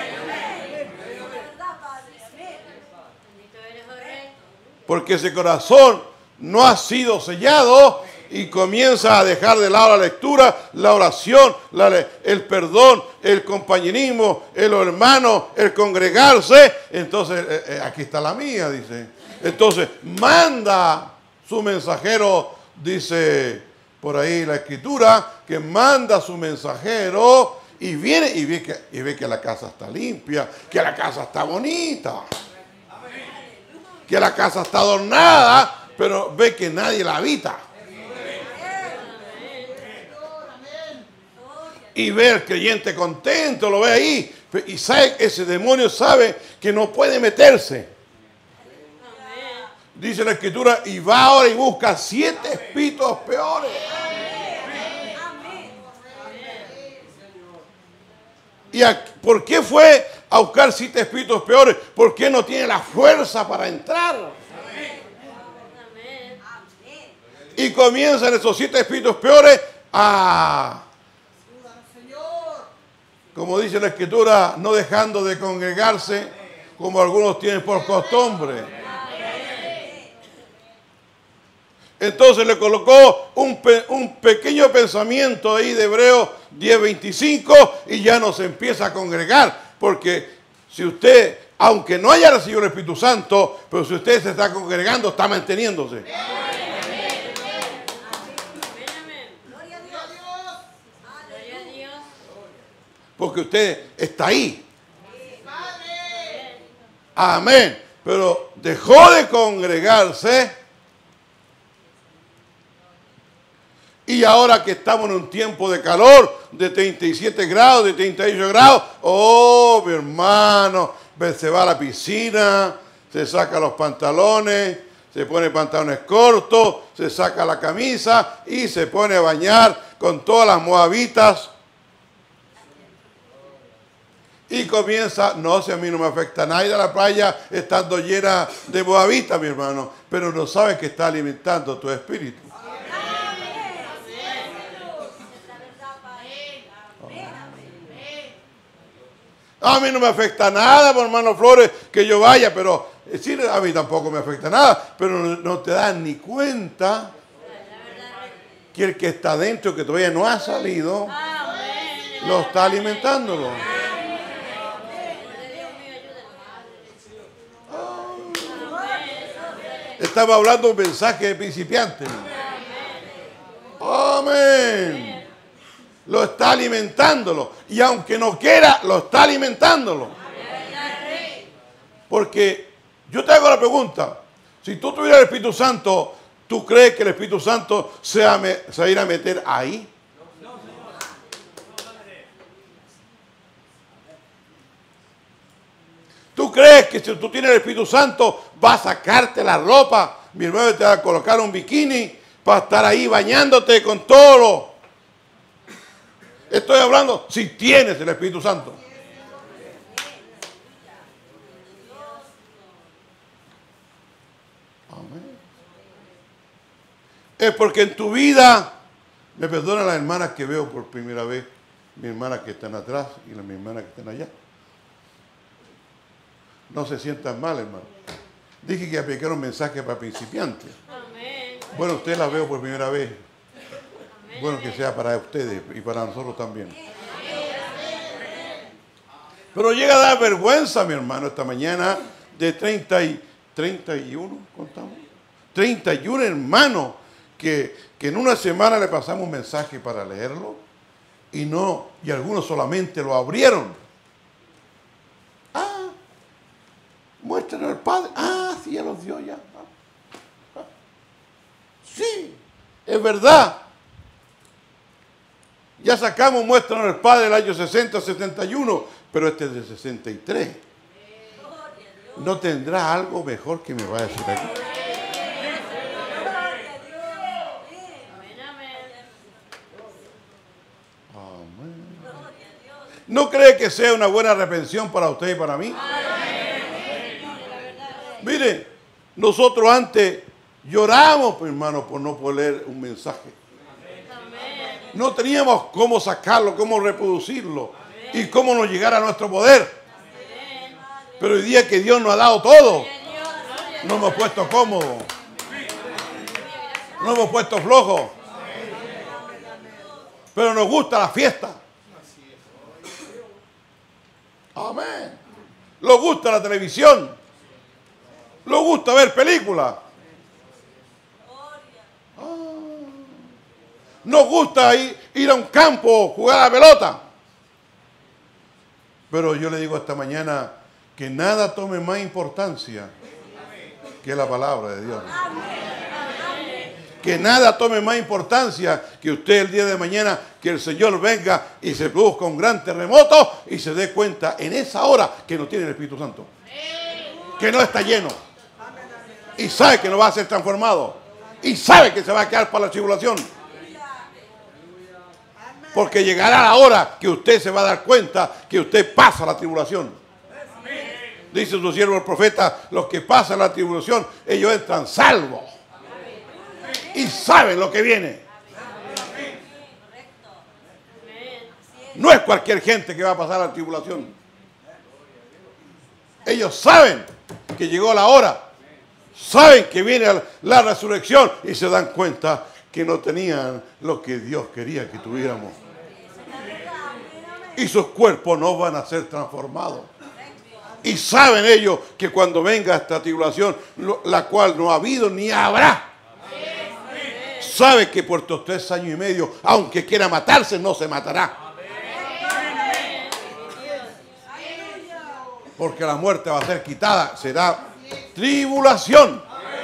Porque ese corazón no ha sido sellado y comienza a dejar de lado la lectura, la oración, la, el perdón, el compañerismo, el hermano, el congregarse. Entonces, eh, eh, aquí está la mía, dice. Entonces, manda su mensajero, dice por ahí la escritura, que manda su mensajero y viene y ve que, y ve que la casa está limpia, que la casa está bonita, que la casa está adornada, pero ve que nadie la habita. Y ve al creyente contento, lo ve ahí. Y sabe, ese demonio sabe que no puede meterse. Dice la escritura, y va ahora y busca siete espíritus peores. ¿Y a, por qué fue a buscar siete espíritus peores? Porque no tiene la fuerza para entrar. Y comienzan esos siete espíritus peores a... como dice la escritura, no dejando de congregarse, como algunos tienen por costumbre. Entonces le colocó un, pe un pequeño pensamiento ahí de Hebreos diez veinticinco y ya no se empieza a congregar. Porque si usted, aunque no haya recibido el Espíritu Santo, pero si usted se está congregando, está manteniéndose. Porque usted está ahí. Amén. Pero dejó de congregarse. Y ahora que estamos en un tiempo de calor, de treinta y siete grados, de treinta y ocho grados, oh, mi hermano, se va a la piscina, se saca los pantalones, se pone pantalones cortos, se saca la camisa y se pone a bañar con todas las moabitas. Y comienza, no sé, a mí no me afecta nadie de la playa estando llena de moabitas, mi hermano, pero no sabes que está alimentando tu espíritu. A mí no me afecta nada, por hermano Flores, que yo vaya, pero sí, a mí tampoco me afecta nada, pero no, no te das ni cuenta que el que está dentro, que todavía no ha salido, lo está alimentándolo. Estaba hablando un mensaje de principiante. Amén. Lo está alimentándolo. Y aunque no quiera, lo está alimentándolo. Porque yo te hago la pregunta. Si tú tuvieras el Espíritu Santo, ¿tú crees que el Espíritu Santo se va a ir a meter ahí? ¿Tú crees que si tú tienes el Espíritu Santo va a sacarte la ropa? Mi hermano, te va a colocar un bikini para estar ahí bañándote con todo lo... Estoy hablando si tienes el Espíritu Santo. Amén. Es porque en tu vida, me perdonan las hermanas que veo por primera vez, mis hermanas que están atrás y las mis hermanas que están allá. No se sientan mal, hermano. Dije que aplicar un mensaje para principiantes. Amén. Bueno, ustedes las veo por primera vez. Amén. Bueno, que sea para ustedes y para nosotros también. Amén. Pero llega a dar vergüenza, mi hermano, esta mañana de treinta y, treinta y uno, contamos. treinta y uno hermanos que, que en una semana le pasamos un mensaje para leerlo y no, y algunos solamente lo abrieron. Muéstranos al Padre. Ah, sí, ya los dio ya. Ah, ah. Sí, es verdad. Ya sacamos Muéstranos al Padre del año sesenta, setenta y uno, pero este es de sesenta y tres. ¿No tendrá algo mejor que me va a decir aquí? Amén. ¿No cree que sea una buena repensión para usted y para mí? Mire, nosotros antes lloramos, hermano, por no poder leer un mensaje. No teníamos cómo sacarlo, cómo reproducirlo y cómo nos llegara a nuestro poder. Pero hoy día que Dios nos ha dado todo, nos hemos puesto cómodos, nos hemos puesto flojos. Pero nos gusta la fiesta. Amén. Nos gusta la televisión. Nos gusta ver películas. Ah. Nos gusta ir, ir a un campo, jugar a la pelota. Pero yo le digo esta mañana que nada tome más importancia que la palabra de Dios. Que nada tome más importancia que usted el día de mañana, que el Señor venga y se produzca un gran terremoto y se dé cuenta en esa hora que no tiene el Espíritu Santo. Que no está lleno. Y sabe que no va a ser transformado. Y sabe que se va a quedar para la tribulación. Porque llegará la hora que usted se va a dar cuenta que usted pasa la tribulación. Dice su siervo el profeta, los que pasan la tribulación, ellos entran salvos. Y saben lo que viene. No es cualquier gente que va a pasar la tribulación. Ellos saben que llegó la hora saben que viene la resurrección y se dan cuenta que no tenían lo que Dios quería que tuviéramos. Y sus cuerpos no van a ser transformados. Y saben ellos que cuando venga esta tribulación, la cual no ha habido ni habrá, sabe que por estos tres años y medio, aunque quiera matarse, no se matará. Porque la muerte va a ser quitada, será tribulación.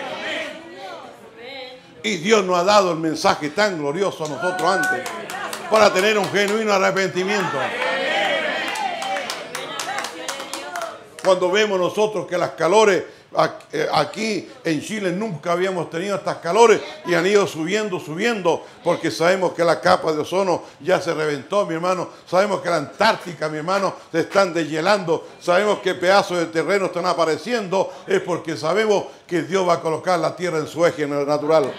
Y Dios nos ha dado el mensaje tan glorioso a nosotros antes para tener un genuino arrepentimiento. Cuando vemos nosotros que las calores aquí en Chile nunca habíamos tenido estas calores y han ido subiendo, subiendo, porque sabemos que la capa de ozono ya se reventó, mi hermano. Sabemos que la Antártica, mi hermano, se están deshielando. Sabemos que pedazos de terreno están apareciendo. Es porque sabemos que Dios va a colocar la tierra en su eje natural.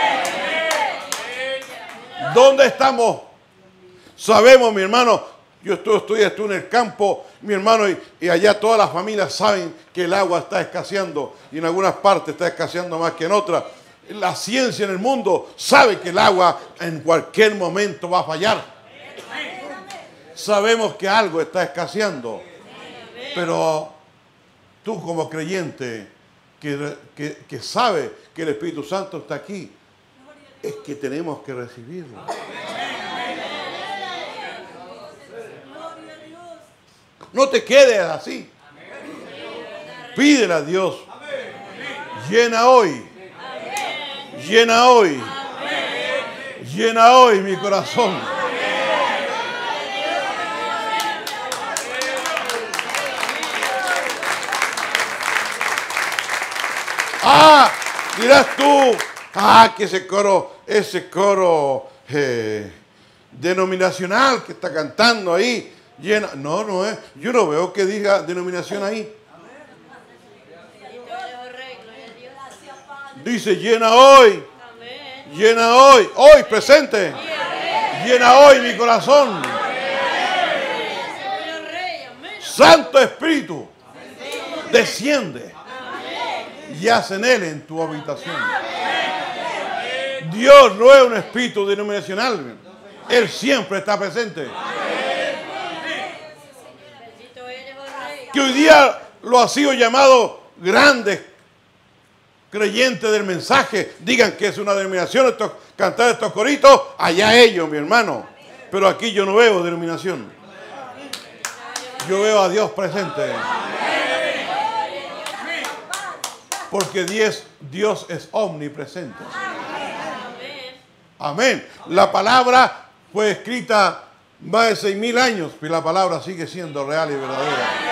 ¿Dónde estamos? Sabemos, mi hermano. Yo estoy, estoy, estoy en el campo, mi hermano, y, y allá todas las familias saben que el agua está escaseando. Y en algunas partes está escaseando más que en otras. La ciencia en el mundo sabe que el agua en cualquier momento va a fallar. Sabemos que algo está escaseando. Pero tú como creyente que, que, que sabe que el Espíritu Santo está aquí, es que tenemos que recibirlo. No te quedes así. Pídele a Dios. Llena hoy. Llena hoy. Llena hoy mi corazón. Ah, dirás tú, ah, que ese coro, ese coro eh, denominacional que está cantando ahí. Llena. No, no es. Yo no veo que diga denominación ahí. Dice llena hoy. Llena hoy. Hoy presente. Llena hoy mi corazón. Santo Espíritu. Desciende. Y haz en él en tu habitación. Dios no es un espíritu denominacional. Él siempre está presente. Que hoy día lo ha sido llamado grandes creyentes del mensaje, digan que es una denominación, estos, cantar estos coritos, allá ellos, mi hermano. Pero aquí yo no veo denominación. Yo veo a Dios presente. Porque Dios, Dios es omnipresente. Amén. La palabra fue escrita más de seis mil años, y la palabra sigue siendo real y verdadera.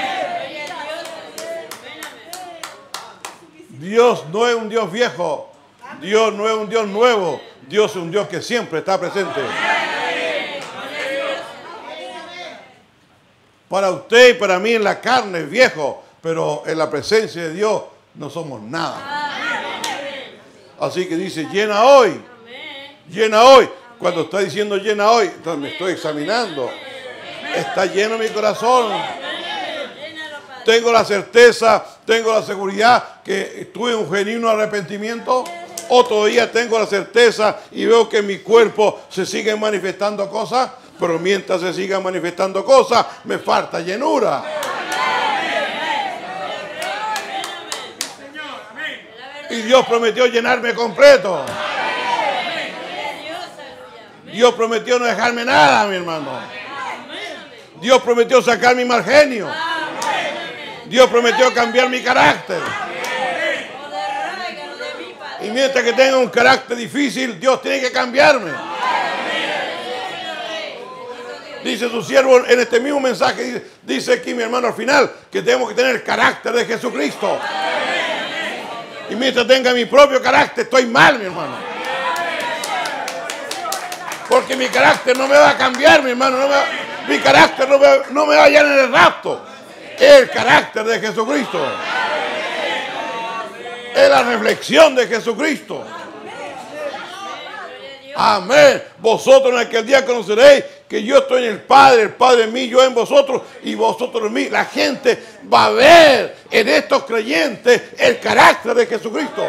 Dios no es un Dios viejo. Dios no es un Dios nuevo. Dios es un Dios que siempre está presente. Para usted y para mí en la carne es viejo, pero en la presencia de Dios no somos nada. Así que dice, llena hoy. Llena hoy. Cuando está diciendo llena hoy, entonces me estoy examinando. Está lleno mi corazón. Tengo la certeza, tengo la seguridad que tuve un genuino arrepentimiento. O todavía tengo la certeza y veo que en mi cuerpo se siguen manifestando cosas. Pero mientras se sigan manifestando cosas, me falta llenura. Y Dios prometió llenarme completo. Dios prometió no dejarme nada, mi hermano. Dios prometió sacar mi mal genio. Dios prometió cambiar mi carácter. Y mientras que tenga un carácter difícil, Dios tiene que cambiarme. Dice su siervo en este mismo mensaje, dice, dice aquí mi hermano al final, que tenemos que tener el carácter de Jesucristo. Y mientras tenga mi propio carácter, estoy mal, mi hermano. Porque mi carácter no me va a cambiar, mi hermano. No me va, mi carácter no me, no me va a hallar en el rapto. El carácter de Jesucristo. Es la reflexión de Jesucristo. Amén. Vosotros en aquel día conoceréis que yo estoy en el Padre, el Padre en mí, yo en vosotros y vosotros en mí. La gente va a ver en estos creyentes el carácter de Jesucristo.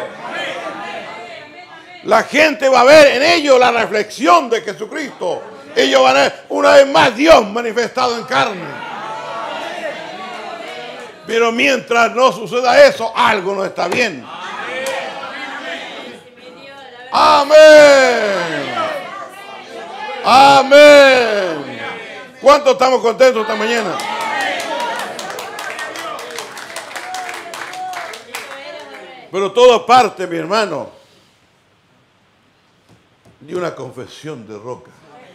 La gente va a ver en ellos la reflexión de Jesucristo. Ellos van a ver una vez más Dios manifestado en carne. Pero mientras no suceda eso, algo no está bien. Amén. Amén. ¿Cuántos estamos contentos esta mañana? Pero todo parte, mi hermano, de una confesión de roca.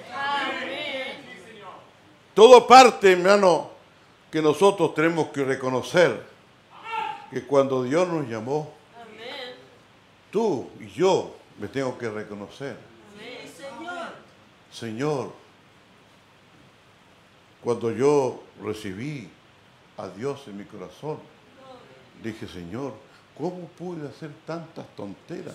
Todo parte, hermano, que nosotros tenemos que reconocer que cuando Dios nos llamó, tú y yo me tengo que reconocer. Señor, cuando yo recibí a Dios en mi corazón, dije, Señor, ¿cómo pude hacer tantas tonteras?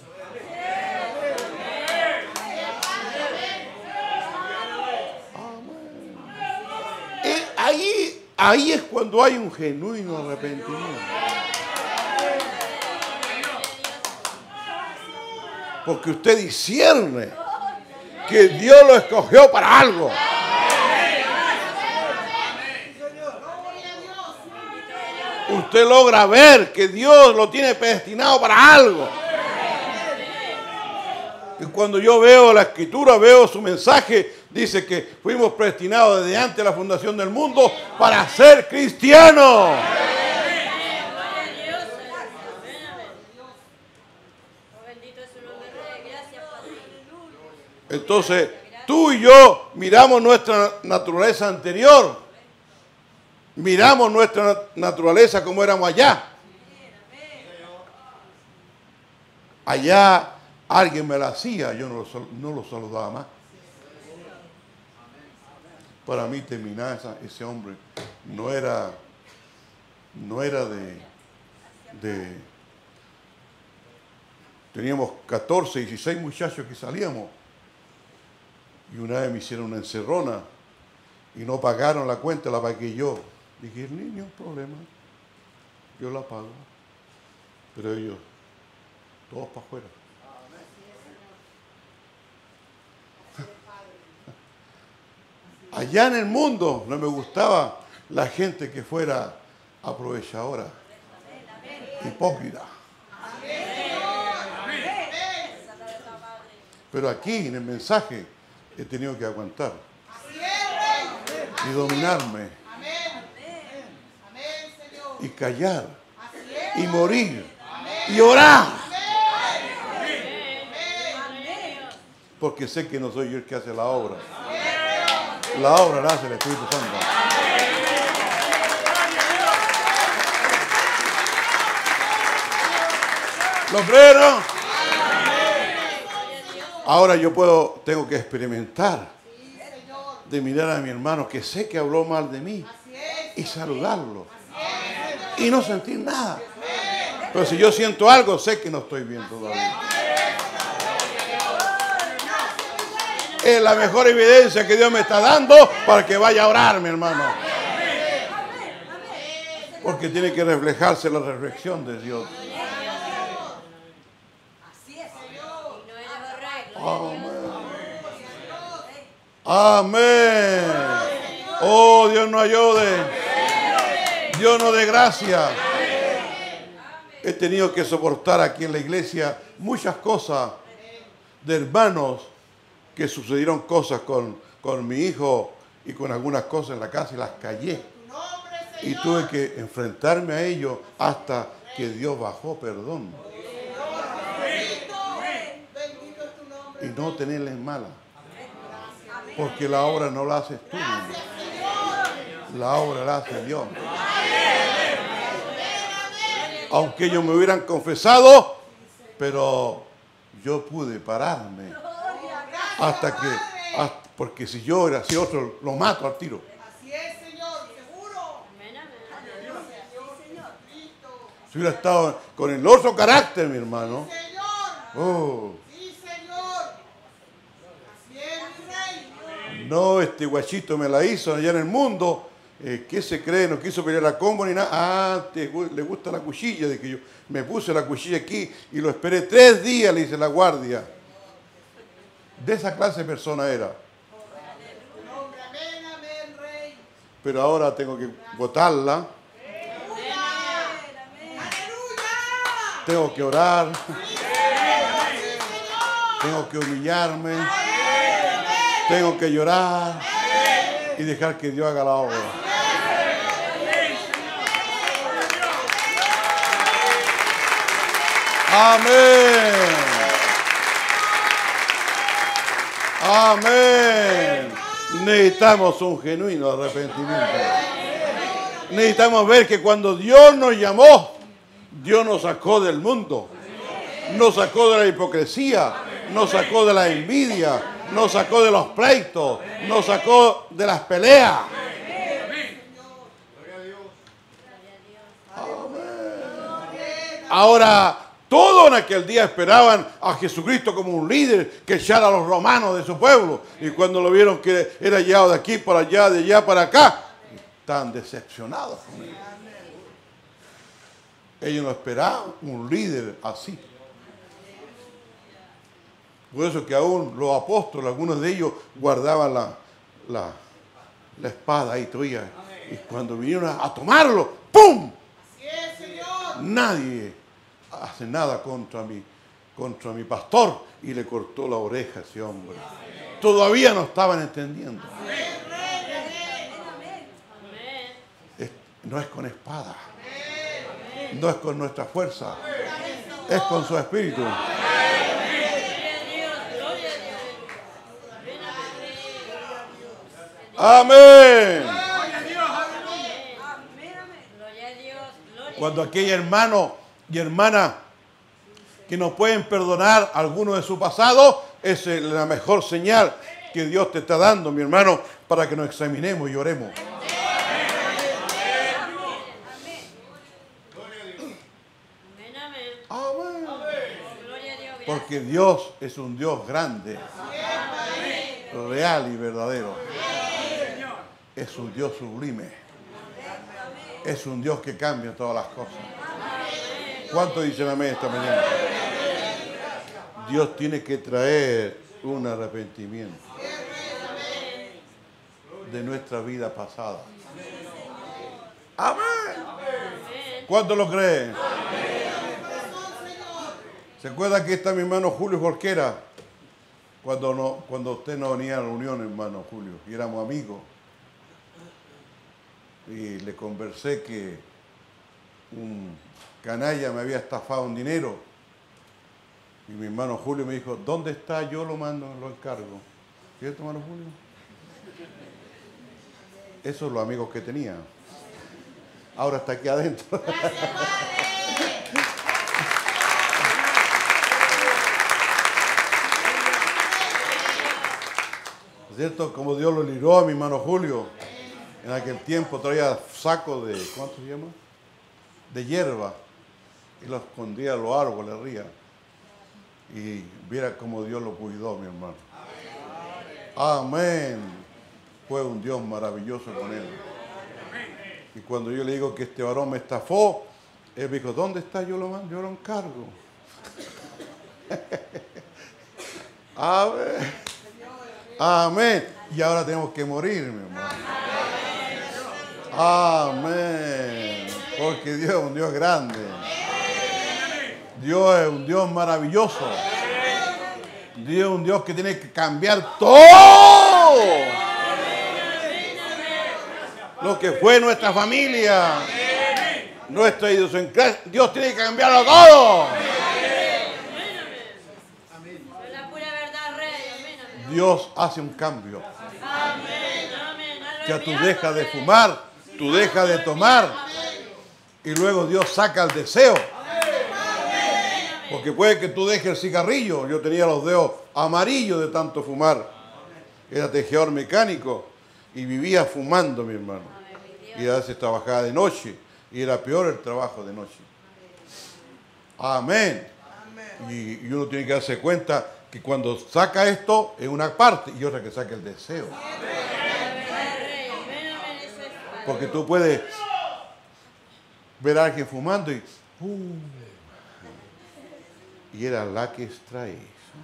Amén. Eh, ahí, ahí es cuando hay un genuino arrepentimiento. Porque usted discierne que Dios lo escogió para algo. Usted logra ver que Dios lo tiene predestinado para algo. Y cuando yo veo la Escritura, veo su mensaje, dice que fuimos predestinados desde antes de la fundación del mundo para ser cristianos. Entonces, tú y yo miramos nuestra naturaleza anterior. Miramos nuestra naturaleza como éramos allá. Allá alguien me la hacía, yo no lo, no lo saludaba más. Para mí terminar esa, ese hombre no era, no era de, de... Teníamos catorce, dieciséis muchachos que salíamos. Y una vez me hicieron una encerrona y no pagaron la cuenta, la pagué yo. Dije, ni un problema, yo la pago. Pero ellos, todos para afuera. Allá en el mundo no me gustaba la gente que fuera aprovechadora, hipócrita. Pero aquí en el mensaje he tenido que aguantar y dominarme y callar y morir y orar, porque sé que no soy yo el que hace la obra, la obra la hace el Espíritu Santo. ¿Lo creen? Ahora yo puedo, tengo que experimentar de mirar a mi hermano que sé que habló mal de mí y saludarlo y no sentir nada. Pero si yo siento algo, sé que no estoy bien todavía. Es la mejor evidencia que Dios me está dando para que vaya a orar, mi hermano. Porque tiene que reflejarse la reflexión de Dios. Amén. Amén. Oh, Dios nos ayude. Dios nos dé gracia. He tenido que soportar aquí en la iglesia muchas cosas de hermanos que sucedieron cosas con, con mi hijo y con algunas cosas en la casa y las callé. Y tuve que enfrentarme a ellos hasta que Dios bajó perdón. Y no tenerles mala. Porque la obra no la haces tú. La obra la hace Dios. Aunque ellos me hubieran confesado, pero yo pude pararme. Hasta que, hasta, porque si yo era así otro, lo mato al tiro. Así es, Señor, seguro. Si hubiera estado con el otro carácter, mi hermano. Oh. No, este guachito me la hizo allá en el mundo. Eh, ¿Qué se cree? No quiso pelear a combo ni nada. Ah, te, le gusta la cuchilla. De que yo me puse la cuchilla aquí y lo esperé tres días, le hice la guardia. De esa clase de persona era. Pero ahora tengo que botarla. Tengo que orar. Tengo que humillarme. Tengo que llorar. Y dejar que Dios haga la obra. Amén. Amén. Necesitamos un genuino arrepentimiento. Necesitamos ver que cuando Dios nos llamó, Dios nos sacó del mundo. Nos sacó de la hipocresía. Nos sacó de la envidia. Nos sacó de los pleitos. Nos sacó de las peleas. Amén. Ahora, todos en aquel día esperaban a Jesucristo como un líder que echara a los romanos de su pueblo. Y cuando lo vieron que era llevado de aquí para allá, de allá para acá, están decepcionados con él. Ellos no esperaban un líder así. Por eso que aún los apóstoles, algunos de ellos guardaban la, la, la espada ahí todavía. Y cuando vinieron a, a tomarlo, ¡pum! Nadie hace nada contra mi, contra mi pastor. Y le cortó la oreja a ese hombre. Todavía no estaban entendiendo. Es, no es con espada. No es con nuestra fuerza. Es con su espíritu. Amén. Cuando aquel hermano y hermana que nos pueden perdonar algunos de su pasado, esa es la mejor señal que Dios te está dando, mi hermano, para que nos examinemos y oremos. Amén. Porque Dios es un Dios grande, real y verdadero. Es un Dios sublime. Es un Dios que cambia todas las cosas. ¿Cuántos dicen amén esta mañana? Dios tiene que traer un arrepentimiento de nuestra vida pasada. Amén. ¿Cuántos lo creen? ¿Se acuerda que está mi hermano Julio Jorquera? Cuando, no, cuando usted no venía a la reunión, hermano Julio, y éramos amigos. Y le conversé que un canalla me había estafado en dinero. Y mi hermano Julio me dijo, ¿dónde está? Yo lo mando, lo encargo. ¿Cierto, hermano Julio? Esos son los amigos que tenía. Ahora está aquí adentro. ¿Cierto? Como Dios lo libró a mi hermano Julio. En aquel tiempo traía sacos de, ¿cuánto se llama? De hierba. Y los escondía a los árboles arriba. Y viera cómo Dios lo cuidó, mi hermano. Amén. Fue un Dios maravilloso con él. Y cuando yo le digo que este varón me estafó, él me dijo, ¿dónde está? Yo lo mando, yo lo encargo. Amén. Amén. Y ahora tenemos que morir, mi hermano. Amén. Porque Dios es un Dios grande. Dios es un Dios maravilloso. Dios es un Dios que tiene que cambiar todo lo que fue nuestra familia, nuestra idiosincrasia. Dios tiene que cambiarlo todo. Dios hace un cambio. Ya tú dejas de fumar, tú dejas de tomar y luego Dios saca el deseo. Porque puede que tú dejes el cigarrillo. Yo tenía los dedos amarillos de tanto fumar. Era tejedor mecánico y vivía fumando, mi hermano. Y a veces trabajaba de noche y era peor el trabajo de noche. Amén. Y, y uno tiene que darse cuenta que cuando saca esto es una parte y otra que saca el deseo. Porque tú puedes ver a alguien fumando y... Uh, y era la que extrae.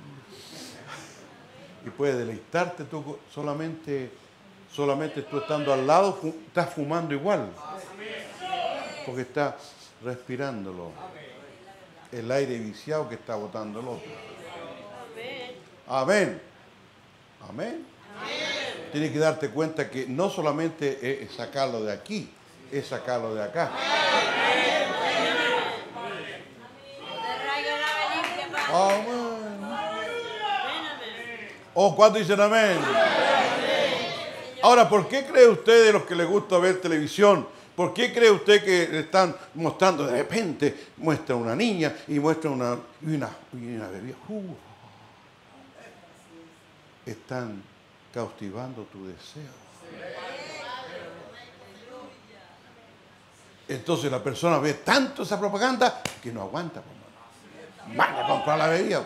Y puedes deleitarte tú solamente, solamente tú estando al lado, estás fumando igual. Porque estás respirándolo. El aire viciado que está botando el otro. Amén. Amén. Tienes que darte cuenta que no solamente es sacarlo de aquí, es sacarlo de acá. Amén. Oh, ¿cuántos dicen amén? Ahora, ¿por qué cree usted, de los que les gusta ver televisión, por qué cree usted que le están mostrando de repente, muestra una niña y muestra una, y una, y una bebida? Uh, están cautivando tu deseo. Entonces la persona ve tanto esa propaganda que no aguanta. Van a comprar la bebida.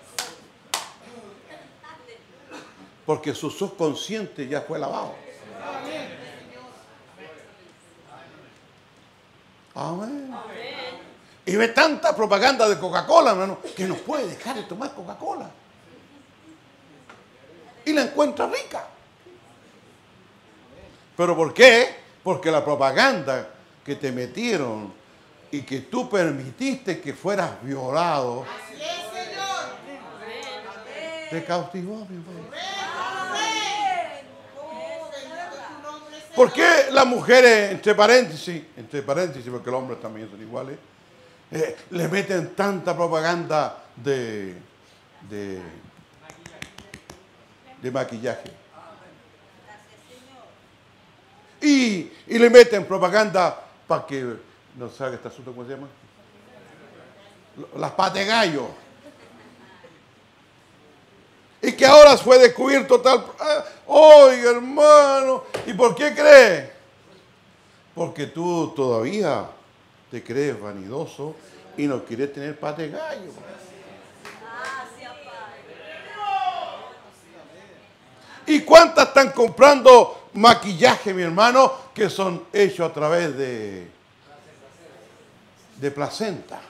Porque su subconsciente ya fue lavado. Amén. Y ve tanta propaganda de Coca-Cola, hermano, que no puede dejar de tomar Coca-Cola. Y la encuentra rica. ¿Pero por qué? Porque la propaganda que te metieron y que tú permitiste que fueras violado, Así es, Señor. te cautivó, mi hermano. Amén. Oh, bendito es tu nombre, Señor. ¿Por qué las mujeres, entre paréntesis, entre paréntesis, porque los hombres también son iguales, eh, le meten tanta propaganda de, de, de maquillaje? Y, y le meten propaganda para que, no sabe este asunto, ¿cómo se llama? Las patas de gallo. Y que ahora fue descubierto tal... ¡Oye, hermano! ¿Y por qué cree? Porque tú todavía te crees vanidoso y no quieres tener patas de gallo. ¿Y cuántas están comprando maquillaje, mi hermano, que son hechos a través de, de placenta?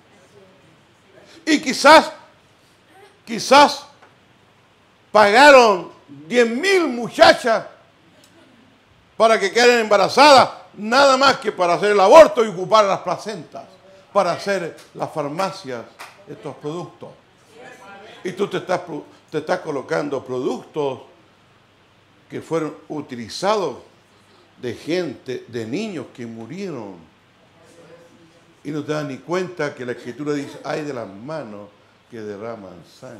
Y quizás, quizás pagaron diez mil muchachas para que queden embarazadas, nada más que para hacer el aborto y ocupar las placentas, para hacer las farmacias estos productos. Y tú te estás, te estás colocando productos que fueron utilizados de gente, de niños que murieron. Y no te das ni cuenta que la Escritura dice, ay de las manos que derraman sangre.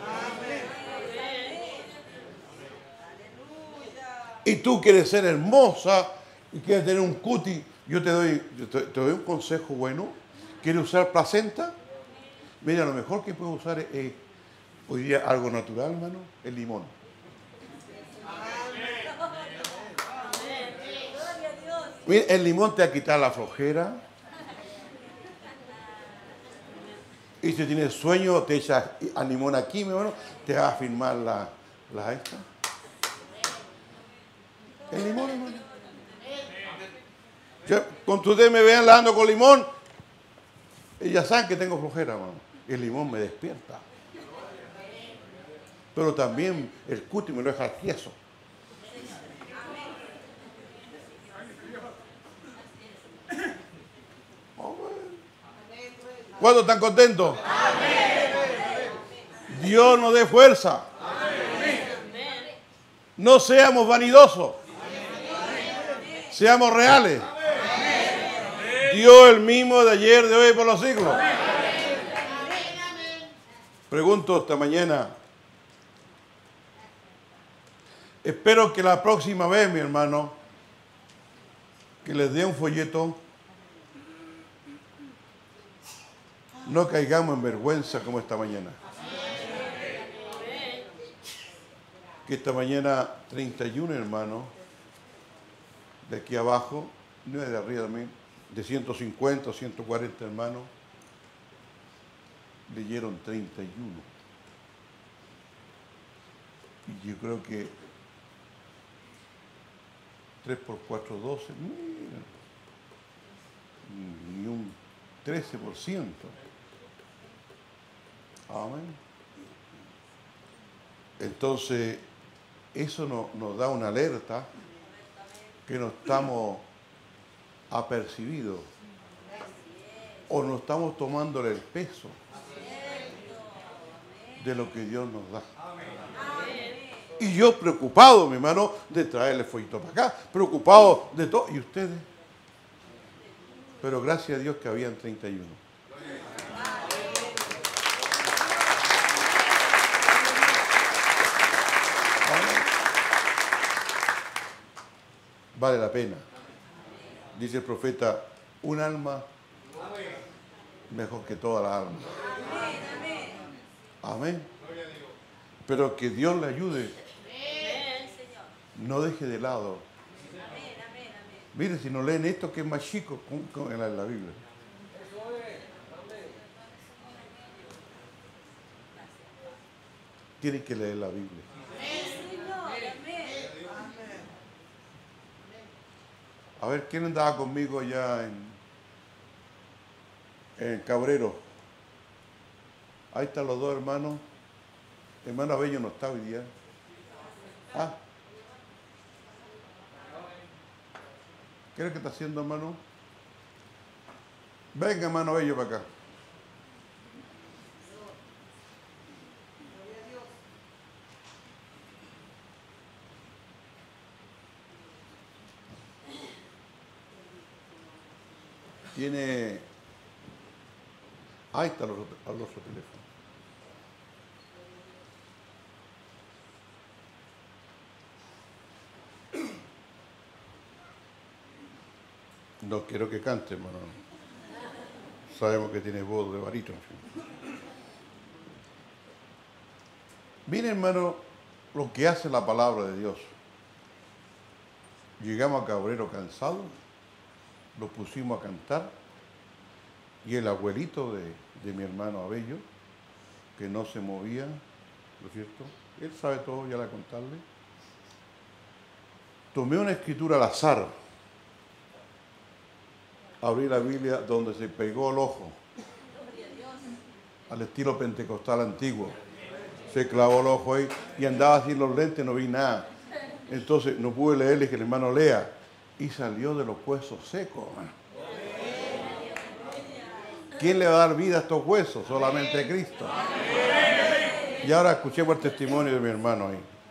Y tú quieres ser hermosa y quieres tener un cutis. Yo te doy, yo te, te doy un consejo bueno. ¿Quieres usar placenta? Mira, lo mejor que puedes usar es, es hoy día algo natural, hermano, el limón. Mira, el limón te va a quitar la flojera. Y si tienes sueño, te echas al limón aquí, mi hermano, te va a firmar la, la esta. El limón, hermano. Yo, cuando ustedes me vean lavando con limón, y ya saben que tengo flojera, hermano. El limón me despierta. Pero también el cutis me lo deja tieso. ¿Cuántos están contentos? Amén. Dios nos dé fuerza. Amén. No seamos vanidosos. Amén. Seamos reales. Amén. Dios el mismo de ayer, de hoy y por los siglos. Amén. Pregunto esta mañana. Espero que la próxima vez, mi hermano, que les dé un folleto, no caigamos en vergüenza como esta mañana. Que esta mañana treinta y uno hermanos de aquí abajo, no es de arriba también, de ciento cincuenta o ciento cuarenta hermanos, leyeron treinta y uno. Y yo creo que tres por cuatro, doce, mira, y un trece por ciento. Amén. Entonces, eso no, nos da una alerta que no estamos apercibidos o no estamos tomándole el peso de lo que Dios nos da. Y yo preocupado, mi hermano, de traerle fueguito para acá, preocupado de todo, y ustedes. Pero gracias a Dios que habían treinta y uno. Vale la pena. Dice el profeta, un alma mejor que toda la alma. Amén. Pero que Dios le ayude. No deje de lado. Mire, si no leen esto que es más chico con, con, en, la, en la Biblia. Tienen que leer la Biblia. A ver, ¿quién andaba conmigo allá en, en Cabrero? Ahí están los dos hermanos. Hermano Abello no está hoy día. Ah. ¿Qué es lo que está haciendo, hermano? Venga, hermano Abello, para acá. Tiene... Ahí está el otro, el otro teléfono. No quiero que cante, hermano. Sabemos que tiene voz de barítono. Miren, hermano, lo que hace la palabra de Dios. Llegamos a Cabrero cansados, lo pusimos a cantar, y el abuelito de, de mi hermano Abello, que no se movía, ¿no es cierto? Él sabe todo, ya la contarle. Tomé una escritura al azar, abrí la Biblia donde se pegó el ojo, al estilo pentecostal antiguo. Se clavó el ojo ahí y andaba sin los lentes, no vi nada. Entonces no pude leerle, que el hermano lea, y salió de los huesos secos. ¿Quién le va a dar vida a estos huesos? Solamente Cristo. Y ahora escuchemos el testimonio de mi hermano ahí.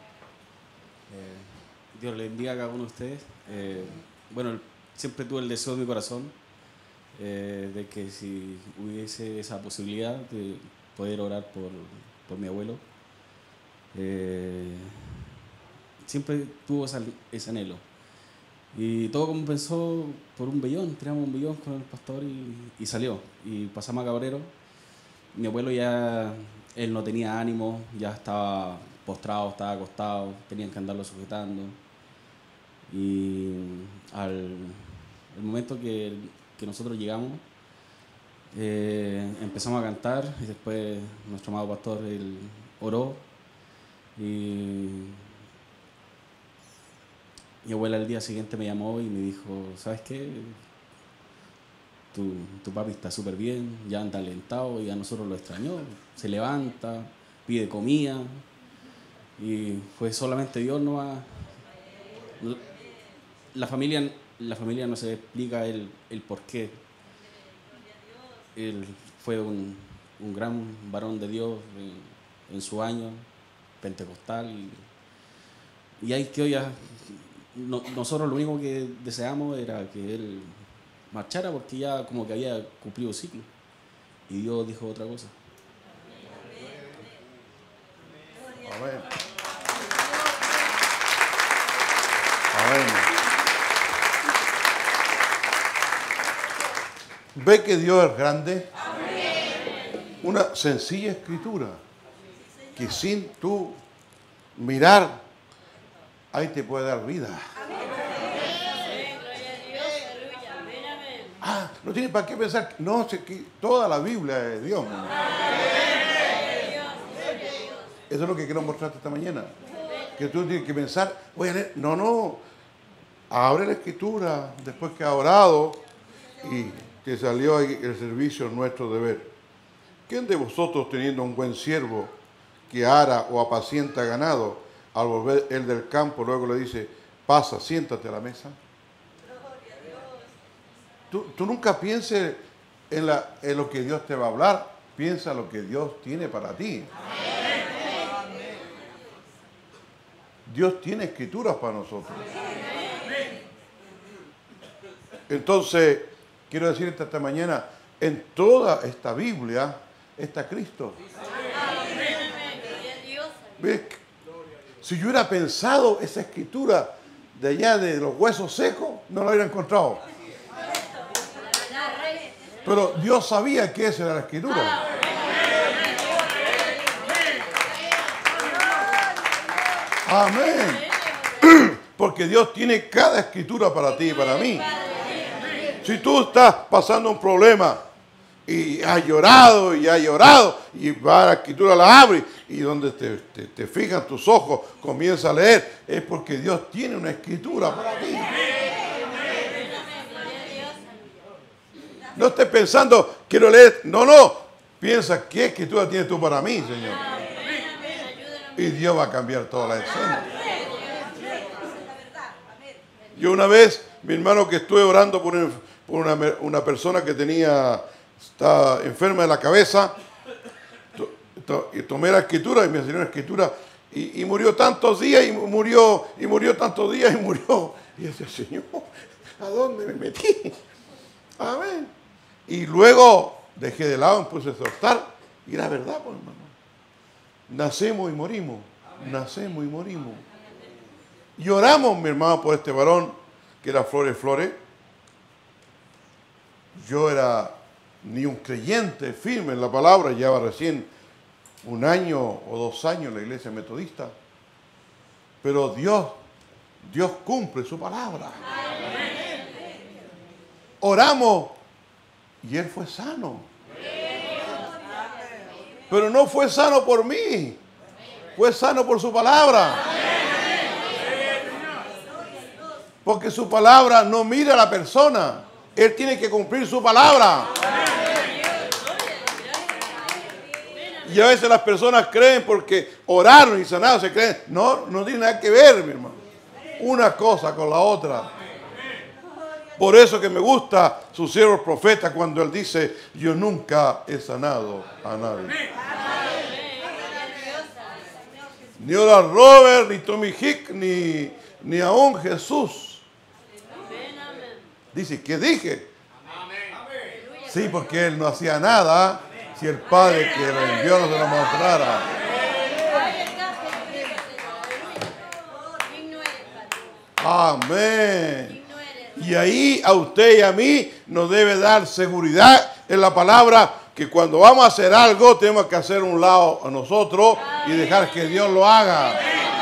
Eh, Dios le bendiga a cada uno de ustedes. Eh, bueno, siempre tuve el deseo de mi corazón eh, de que si hubiese esa posibilidad de poder orar por, por mi abuelo. Eh, siempre tuvo esa, ese anhelo. Y todo comenzó por un vellón, tiramos un vellón con el pastor y, y salió. Y pasamos a Cabrero. Mi abuelo ya, él no tenía ánimo, ya estaba postrado, estaba acostado, tenían que andarlo sujetando. Y al el momento que, que nosotros llegamos, eh, empezamos a cantar y después nuestro amado pastor, él oró. Y mi abuela el día siguiente me llamó y me dijo, ¿sabes qué? Tu, tu papi está súper bien, ya anda alentado y a nosotros lo extrañó. Se levanta, pide comida y fue solamente Dios no va... La familia, la familia no se explica el, el por qué. Él fue un, un gran varón de Dios en, en su año pentecostal y, y ahí que hoy ya... No, nosotros lo único que deseamos era que él marchara porque ya como que había cumplido ciclo y Dios dijo otra cosa. Amén. Amén. ¿Ve que Dios es grande? Amén. Una sencilla escritura que sin tú mirar ahí te puede dar vida. Ah, no tiene para qué pensar. No, sé que toda la Biblia es Dios. Eso es lo que quiero mostrarte esta mañana. que tú tienes que pensar, voy a leer. No, no. Abre la escritura después que ha orado y que salió ahí el servicio nuestro deber. ¿Quién de vosotros, teniendo un buen siervo que ara o apacienta ganado, al volver él del campo, luego le dice, pasa, siéntate a la mesa? Tú, tú nunca pienses en, la, en lo que Dios te va a hablar, piensa lo que Dios tiene para ti. Dios tiene escrituras para nosotros. Entonces, quiero decirte esta mañana, en toda esta Biblia está Cristo. ¿Ves? Si yo hubiera pensado esa escritura de allá de los huesos secos, no la hubiera encontrado. Pero Dios sabía que esa era la escritura. Amén. Porque Dios tiene cada escritura para ti y para mí. Si tú estás pasando un problema y has llorado y has llorado y va a la escritura, la abre y donde te, te, te fijan tus ojos, comienza a leer, es porque Dios tiene una escritura para ti. No estés pensando, quiero leer, no, no, piensa, ¿qué escritura tienes tú para mí, Señor? Y Dios va a cambiar toda la escena. Yo una vez, mi hermano, que estuve orando por, un, por una, una persona que tenía, estaba enferma de la cabeza, to, to, y tomé la escritura y me enseñó la escritura y, y murió tantos días y murió, y murió tantos días y murió. Y yo decía, Señor, ¿a dónde me metí? Amén. Y luego dejé de lado, me puse a exhortar y la verdad, pues, hermano. Nacemos y morimos, nacemos y morimos. Y oramos, mi hermano, por este varón que era Flores Flores. Yo era ni un creyente firme en la palabra, llevaba recién un año o dos años en la iglesia metodista. Pero Dios, Dios cumple su palabra. Oramos y él fue sano. Pero no fue sano por mí, fue sano por su palabra. Porque su palabra no mira a la persona, él tiene que cumplir su palabra. Y a veces las personas creen porque oraron y sanaron, se creen. No, no tiene nada que ver, mi hermano. Una cosa con la otra. Por eso que me gusta su siervo el profeta cuando él dice, yo nunca he sanado a nadie. Ni Oral Robert, ni Tommy Hick, ni, ni aún Jesús. Dice, ¿qué dije? Sí, porque él no hacía nada si el Padre que lo envió no se lo mostrara. Amén. Y ahí a usted y a mí nos debe dar seguridad en la palabra que cuando vamos a hacer algo tenemos que hacer un lado a nosotros y dejar que Dios lo haga.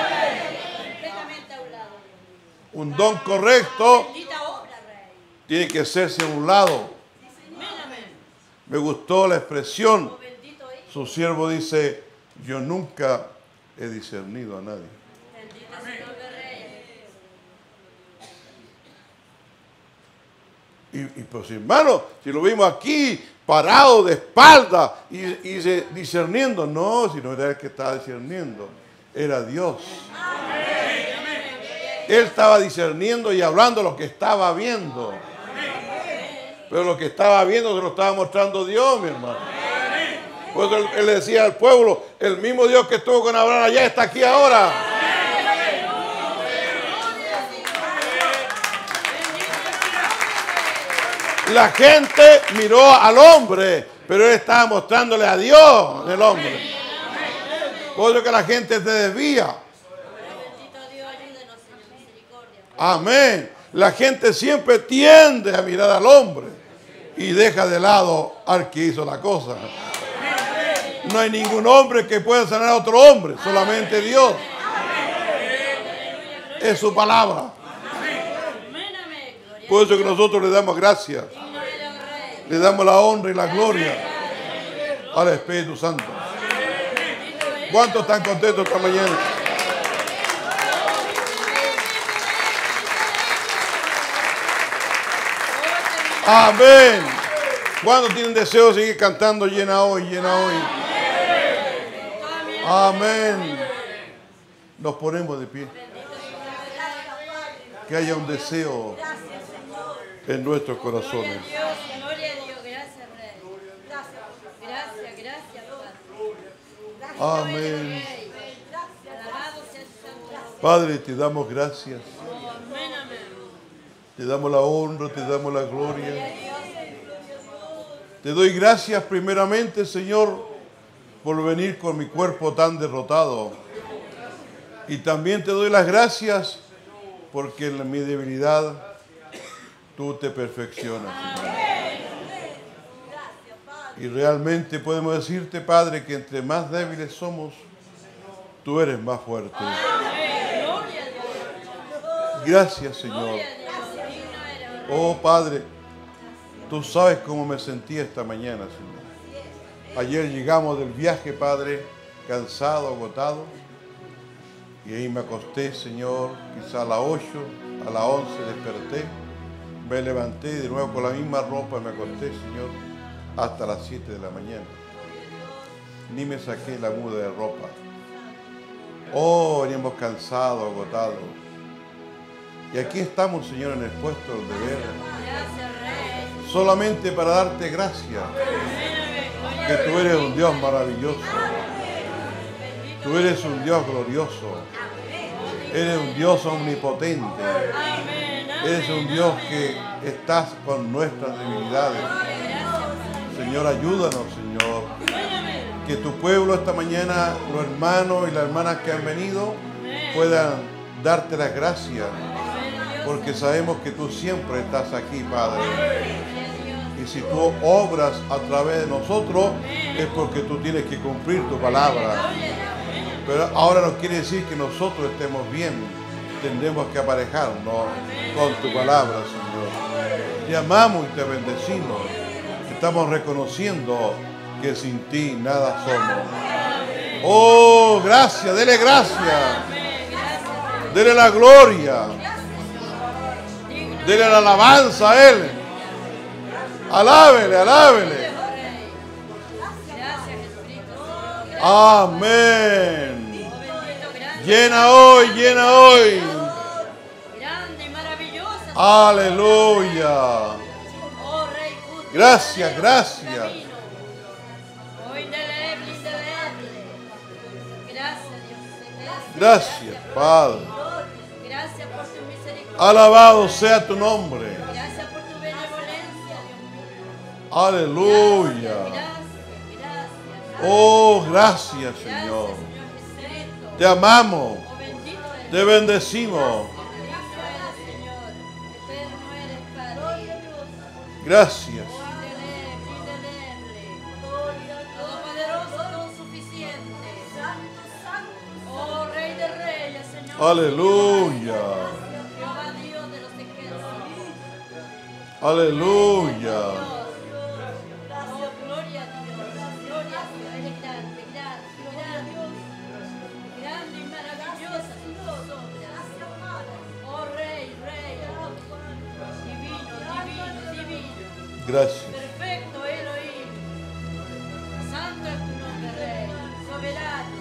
Un don correcto tiene que hacerse a un lado. Me gustó la expresión. Su siervo dice, yo nunca he discernido a nadie. Y, y pues hermano, si lo vimos aquí, parado de espalda y, y se, discerniendo, no, si no era el que estaba discerniendo, era Dios. Él estaba discerniendo y hablando lo que estaba viendo. Pero lo que estaba viendo se lo estaba mostrando Dios, mi hermano. Por eso él, él le decía al pueblo, el mismo Dios que estuvo con Abraham allá está aquí ahora. La gente miró al hombre, pero él estaba mostrándole a Dios el hombre. Por eso que la gente se desvía. Amén. La gente siempre tiende a mirar al hombre y deja de lado al que hizo la cosa. No hay ningún hombre que pueda sanar a otro hombre, solamente Dios. Es su palabra. Por eso que nosotros le damos gracias. Le damos la honra y la gloria al Espíritu Santo. ¿Cuántos están contentos esta mañana? Amén. ¿Cuándo tienen deseo de seguir cantando? Llena hoy, llena hoy. Amén. Nos ponemos de pie. Que haya un deseo en nuestros corazones. Amén. Padre, te damos gracias. Te damos la honra, te damos la gloria. Te doy gracias primeramente, Señor, por venir con mi cuerpo tan derrotado. Y también te doy las gracias porque en mi debilidad tú te perfeccionas, Señor. Y realmente podemos decirte, Padre, que entre más débiles somos, tú eres más fuerte. Gracias, Señor. Oh, Padre, tú sabes cómo me sentí esta mañana, Señor. Ayer llegamos del viaje, Padre, cansado, agotado. Y ahí me acosté, Señor, quizá a las ocho, a las once desperté. Me levanté de nuevo con la misma ropa, me acosté, Señor, hasta las siete de la mañana. Ni me saqué la muda de ropa. Oh, veníamos cansados, agotados. Y aquí estamos, Señor, en el puesto del deber. Solamente para darte gracias. Que tú eres un Dios maravilloso. Tú eres un Dios glorioso. Eres un Dios omnipotente. Eres un Dios que estás con nuestras debilidades. Señor, ayúdanos, Señor. Que tu pueblo esta mañana, los hermanos y las hermanas que han venido, puedan darte las gracias. Porque sabemos que tú siempre estás aquí, Padre. Y si tú obras a través de nosotros, es porque tú tienes que cumplir tu palabra. Pero ahora no quiere decir que nosotros estemos bien. Tendremos que aparejarnos con tu palabra, Señor. Te amamos y te bendecimos. Estamos reconociendo que sin ti nada somos. Oh, gracias, dele gracias. Dele la gloria. Dele la alabanza a Él. Alábele, alábele. Amén. Llena hoy, llena hoy. Aleluya. Gracias, gracias. Gracias, Padre. Gracias por tu misericordia. Alabado sea tu nombre. Gracias por tu benevolencia, Dios mío. Aleluya. Gracias, gracias. Oh, gracias, Señor. Señor Jesucristo. Te amamos. Oh, bendito eres. Te bendecimos. Cristo eres, Señor. Eterno eres, Padre. Gracias. Bríndele, bríndele. Todopoderoso, todo suficiente. Oh, Rey de Reyes, Señor. Aleluya. Jehová Dios de los ejércitos. Aleluya. Oh, gloria a Dios, gloria a Dios. Eres grande, grande, grande. Grande y maravillosa son tus obras. Oh, Rey, Rey. Divino, divino, divino. Gracias. Perfecto, Elohim. Santo es tu nombre, Rey. Soberano.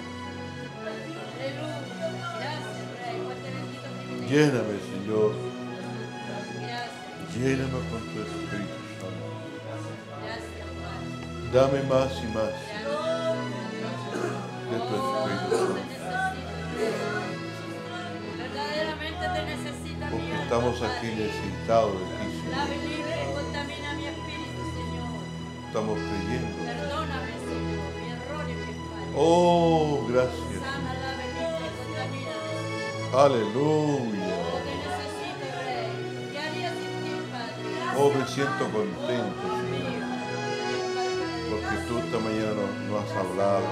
Aleluya. Gracias, Rey. Fuerte bendito privilegio. Lléname, Señor. Gracias, Lléname con tu Espíritu Santo. gracias, Padre. Dame más y más Gracias. de tu Oh, Espíritu te Santo. necesito. Verdaderamente te necesita mi Porque alma, estamos Padre. aquí necesitados de ti, Señor. Lave, libre y contamina mi espíritu, Señor. Estamos creyendo. Perdóname, Señor, mi error y mi fallo. Oh, gracias. Sana, lave, libre y contamíname, Señor. Aleluya. Oh, te necesito, Rey. ¿Qué haría sin ti, Padre? Oh, me siento contento, Dios Señor. mío. Porque tú esta mañana nos, nos has hablado.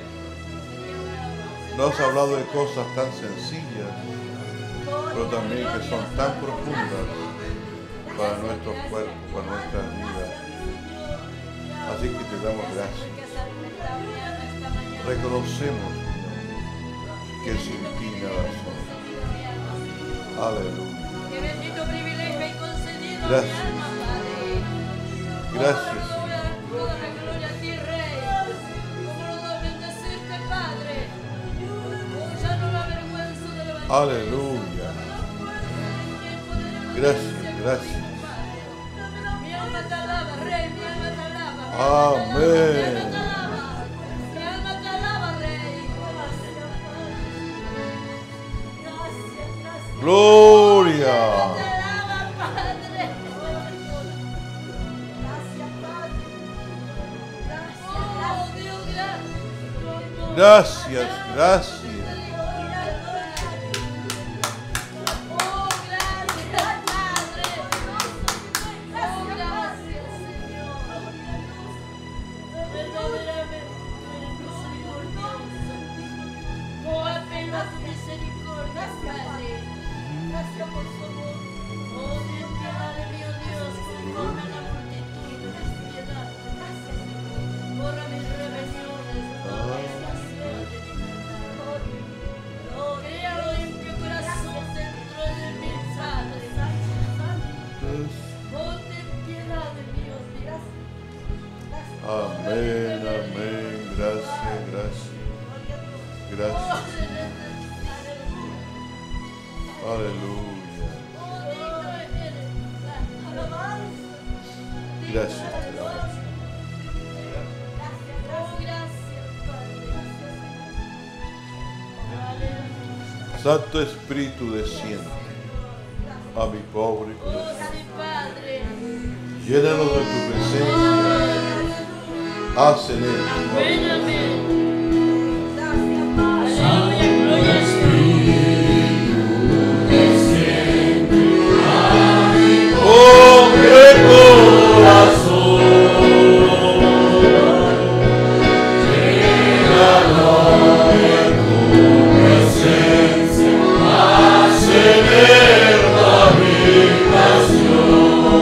Nos has hablado de cosas tan sencillas, pero también que son tan profundas para nuestros cuerpos, para nuestras vidas. Así que te damos gracias. Reconocemos, Señor, que sin ti nada somos. Aleluya. Qué bendito privilegio y concedido a mi Gracias. alma, Padre. Gracias. Toda la gloria a ti, Rey. Como lo doy bendecirte, Padre. Oh, ya no me avergüenzo de levantar. Aleluya. Gracias, gracias. Mi alma te alaba, Rey, mi alma te alaba. Amén. Mi alma te alaba, Rey. Gloria. Te alaba, Padre. Oh, Dios, gracias. Gracias, gracias. Oh, gracias, Padre. Oh, gracias, Señor. Perdóname, misericordioso. Oh, apela tu misericordia, Padre. Gracias por su amor. Oh, ten piedad de mí, oh Dios, conforme a la multitud de mis piedad. Borra mis rebeliones, toda desviación de mi pecado. Crea un limpio corazón dentro de mí, Padre. Oh, ten piedad de mí, oh Dios. Amén, amén. Gracias, gracias. Gracias. Aleluya. Gracias. Santo Espíritu desciende a mi pobre corazón. Llénalo de tu presencia. Haz en él tu pobre corazón. Llénalo de tu presencia. Haz en él tu habitación.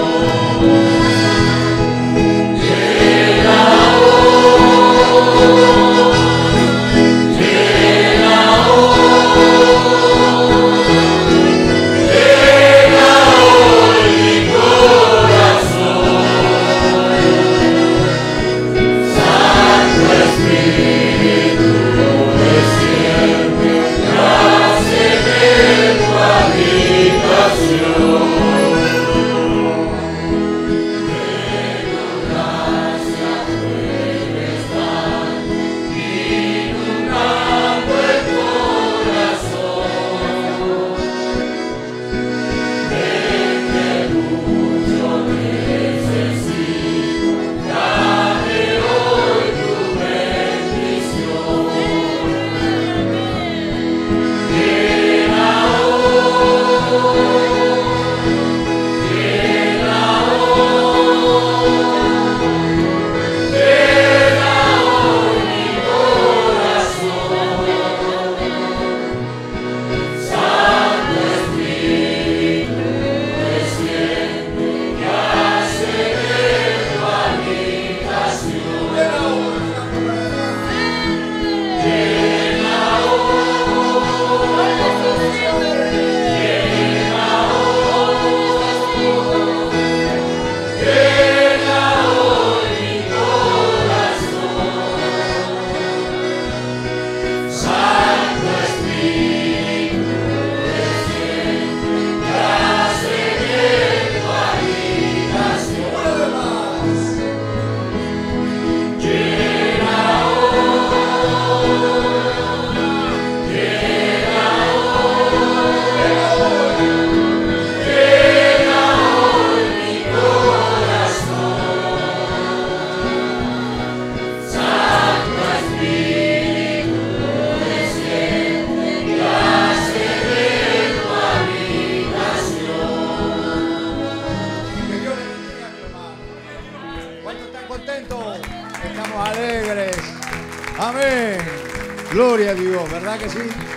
Amén. Gloria a Dios, ¿verdad que sí?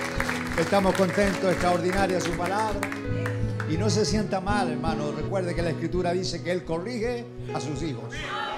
Estamos contentos, extraordinaria su palabra. Y no se sienta mal, hermano. Recuerde que la Escritura dice que Él corrige a sus hijos.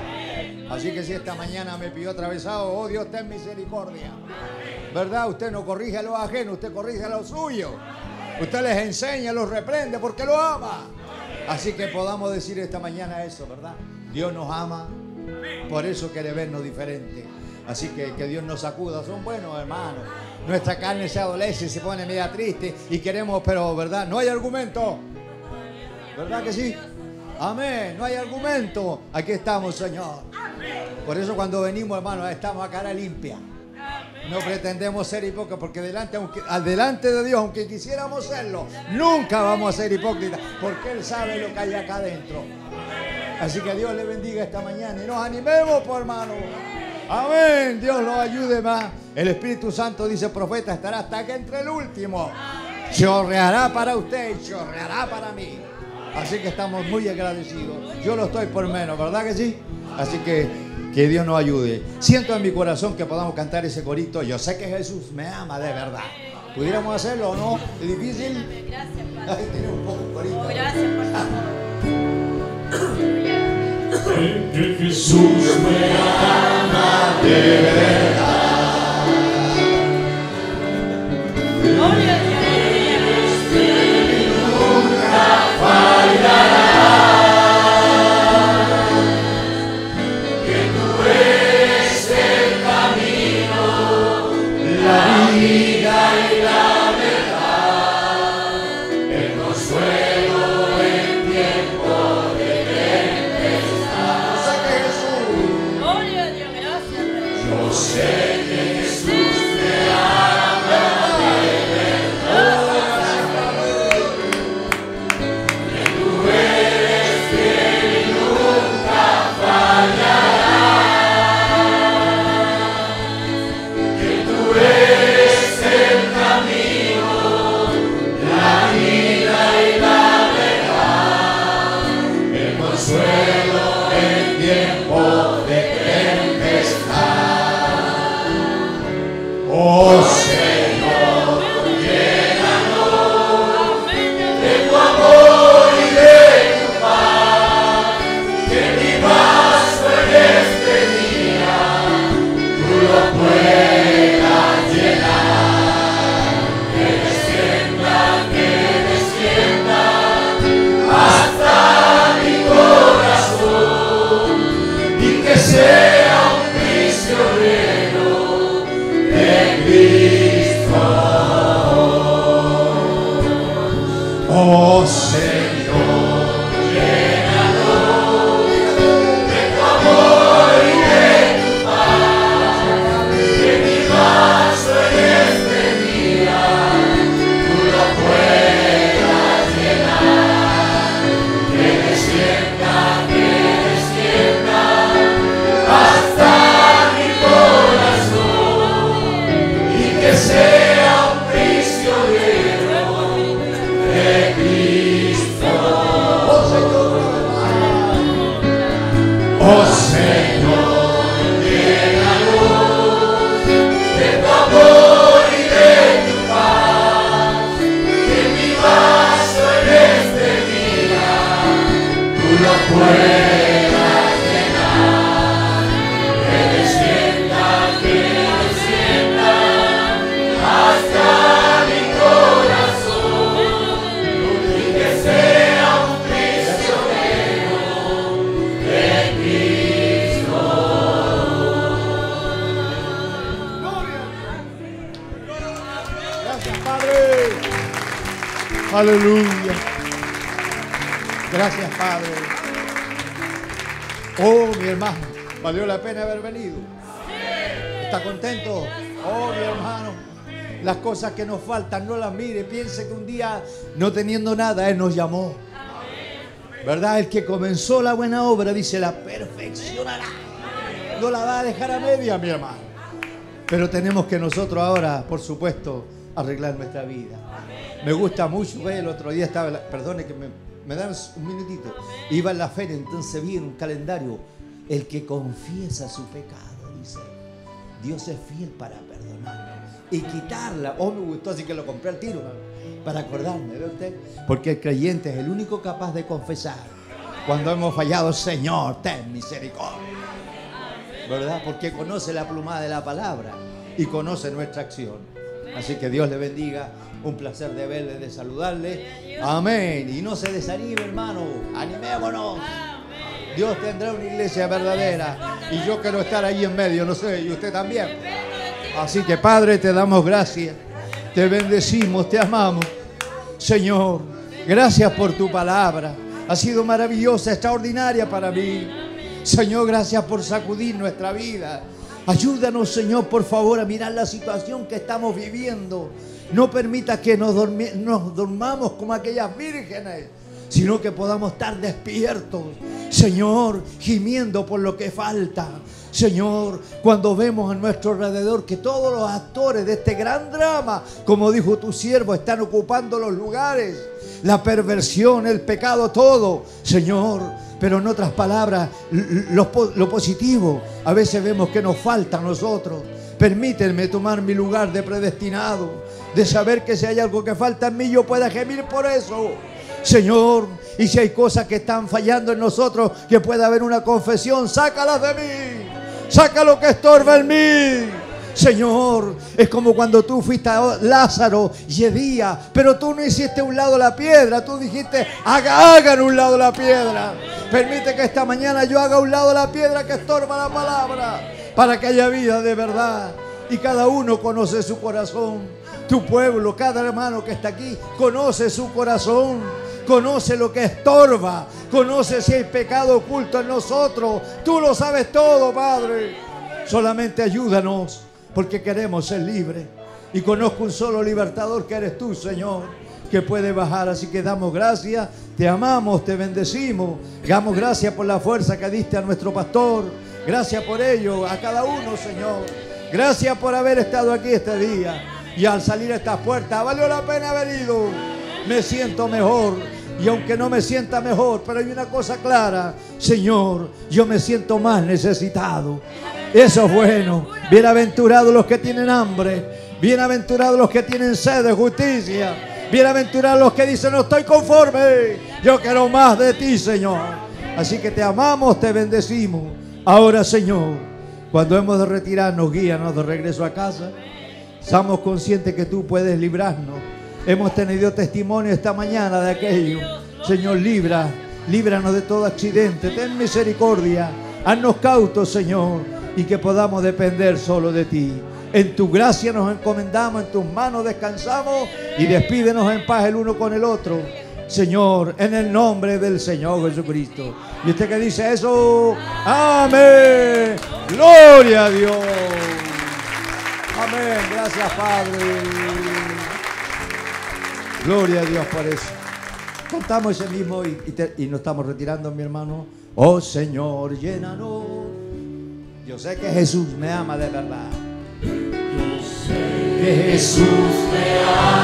Así que si esta mañana me pidió atravesado, oh Dios, ten misericordia. ¿Verdad? Usted no corrige a los ajenos, usted corrige a los suyos. Usted les enseña, los reprende porque lo ama. Así que podamos decir esta mañana eso, ¿verdad? Dios nos ama, por eso quiere vernos diferente. Así que que Dios nos sacuda. Son buenos, hermanos. Nuestra carne se adolece, se pone media triste y queremos, pero ¿verdad? No hay argumento. ¿Verdad que sí? Amén. No hay argumento. Aquí estamos, Señor. Por eso cuando venimos, hermanos, estamos a cara limpia. No pretendemos ser hipócritas, porque delante, aunque, delante de Dios, aunque quisiéramos serlo, nunca vamos a ser hipócritas, porque Él sabe lo que hay acá adentro. Así que Dios le bendiga esta mañana y nos animemos, por hermano. Amén. Dios nos ayude más. El Espíritu Santo, dice el profeta, estará hasta que entre el último. Chorreará para usted y chorreará para mí. Así que estamos muy agradecidos. Yo lo estoy por menos, ¿verdad que sí? Así que que Dios nos ayude. Siento en mi corazón que podamos cantar ese corito. Yo sé que Jesús me ama de verdad. ¿Pudiéramos hacerlo o no? ¿Es difícil? Gracias, Padre. Ahí tiene un poco el corito. Oh, gracias por favor. Que Jesús me ama de verdad. Gloria a Dios. Nunca fallará. Que tú eres el camino, la vida y la verdad. El consuelo en tiempo de tempestad. Gloria a Dios. Gracias, Rey. Yo sé que Jesús me ama de verdad. Que tú eres fiel y nunca fallarás. Que tú eres el camino, la vida y la verdad. El consuelo en tiempo de tempestad. Oh Señor, llénanos de tu amor y de tu paz, que mi vaso en este día tú lo puedas llenar, que descienda, que descienda hasta mi corazón y que sea un prisionero de Cristo. Oh Señor, llénanos de tu amor y de tu paz, que mi vaso en este día tú lo puedas llenar, que descienda, que descienda hasta mi corazón y que sea un prisionero de Cristo. Oh Señor, llénanos de tu amor y de tu paz, que mi vaso en este día tú lo puedas llenar, que descienda, que descienda hasta mi corazón y que sea un prisionero de Cristo. Gracias, Padre. Aleluya. Gracias, Padre. Oh, mi hermano, valió la pena haber venido. ¿Está contento? Oh, mi hermano, las cosas que nos faltan no las mire. Piense que un día, no teniendo nada, Él nos llamó. ¿Verdad? El que comenzó la buena obra, dice, la perfeccionará. No la va a dejar a media, mi hermano. Pero tenemos que nosotros ahora, por supuesto, arreglar nuestra vida. Me gusta mucho, ve, el otro día estaba, perdone que me, me dan un minutito, iba en la feria, entonces vi en un calendario, el que confiesa su pecado, dice, Dios es fiel para perdonarme y quitarla. Oh, me gustó, así que lo compré al tiro, para acordarme, ¿ve usted? Porque el creyente es el único capaz de confesar cuando hemos fallado. Señor, ten misericordia, ¿verdad? Porque conoce la pluma de la palabra y conoce nuestra acción. Así que Dios le bendiga. Un placer de verle, de saludarle. Amén. Y no se desanime, hermano. Animémonos. Dios tendrá una iglesia verdadera. Y yo quiero estar ahí en medio, no sé, y usted también. Así que, Padre, te damos gracias. Te bendecimos, te amamos. Señor, gracias por tu palabra. Ha sido maravillosa, extraordinaria para mí. Señor, gracias por sacudir nuestra vida. Ayúdanos, Señor, por favor, a mirar la situación que estamos viviendo. No permita que nos, dormi- nos dormamos como aquellas vírgenes, sino que podamos estar despiertos, Señor, gimiendo por lo que falta. Señor, cuando vemos a nuestro alrededor que todos los actores de este gran drama, como dijo tu siervo, están ocupando los lugares, la perversión, el pecado, todo, Señor. Pero en otras palabras, lo, lo positivo, a veces vemos que nos falta a nosotros. Permíteme tomar mi lugar de predestinado, de saber que si hay algo que falta en mí, yo pueda gemir por eso. Señor, y si hay cosas que están fallando en nosotros, que pueda haber una confesión, sácalas de mí. Saca lo que estorba en mí. Señor, es como cuando tú fuiste a Lázaro y Edía, pero tú no hiciste a un lado la piedra, tú dijiste, haga, hagan un lado la piedra. Permite que esta mañana yo haga a un lado la piedra que estorba la palabra, para que haya vida de verdad. Y cada uno conoce su corazón. Tu pueblo, cada hermano que está aquí, conoce su corazón. Conoce lo que estorba. Conoce si hay pecado oculto en nosotros. Tú lo sabes todo, Padre. Solamente ayúdanos, porque queremos ser libres. Y conozco un solo libertador, que eres tú, Señor, que puede bajar. Así que damos gracias, te amamos, te bendecimos. Damos gracias por la fuerza que diste a nuestro pastor. Gracias por ello, a cada uno, Señor. Gracias por haber estado aquí este día. Y al salir a estas puertas, valió la pena haber ido. Me siento mejor. Y aunque no me sienta mejor, pero hay una cosa clara, Señor, yo me siento más necesitado. Eso es bueno. Bienaventurados los que tienen hambre. Bienaventurados los que tienen sed de justicia. Bienaventurados los que dicen, no estoy conforme, yo quiero más de ti, Señor. Así que te amamos, te bendecimos. Ahora, Señor, cuando hemos de retirarnos, guíanos de regreso a casa. Estamos conscientes que tú puedes librarnos. Hemos tenido testimonio esta mañana de aquello. Señor, libra, líbranos de todo accidente. Ten misericordia. Haznos cautos, Señor, y que podamos depender solo de ti. En tu gracia nos encomendamos, en tus manos descansamos, y despídenos en paz el uno con el otro. Señor, en el nombre del Señor Jesucristo. Y usted que dice eso, amén. Gloria a Dios. Amén. Gracias, Padre. Gloria a Dios por eso. Cantamos ese mismo y, y, te, y nos estamos retirando, mi hermano. Oh Señor, llénanos. Yo sé que Jesús me ama de verdad. Yo sé que Jesús me ama.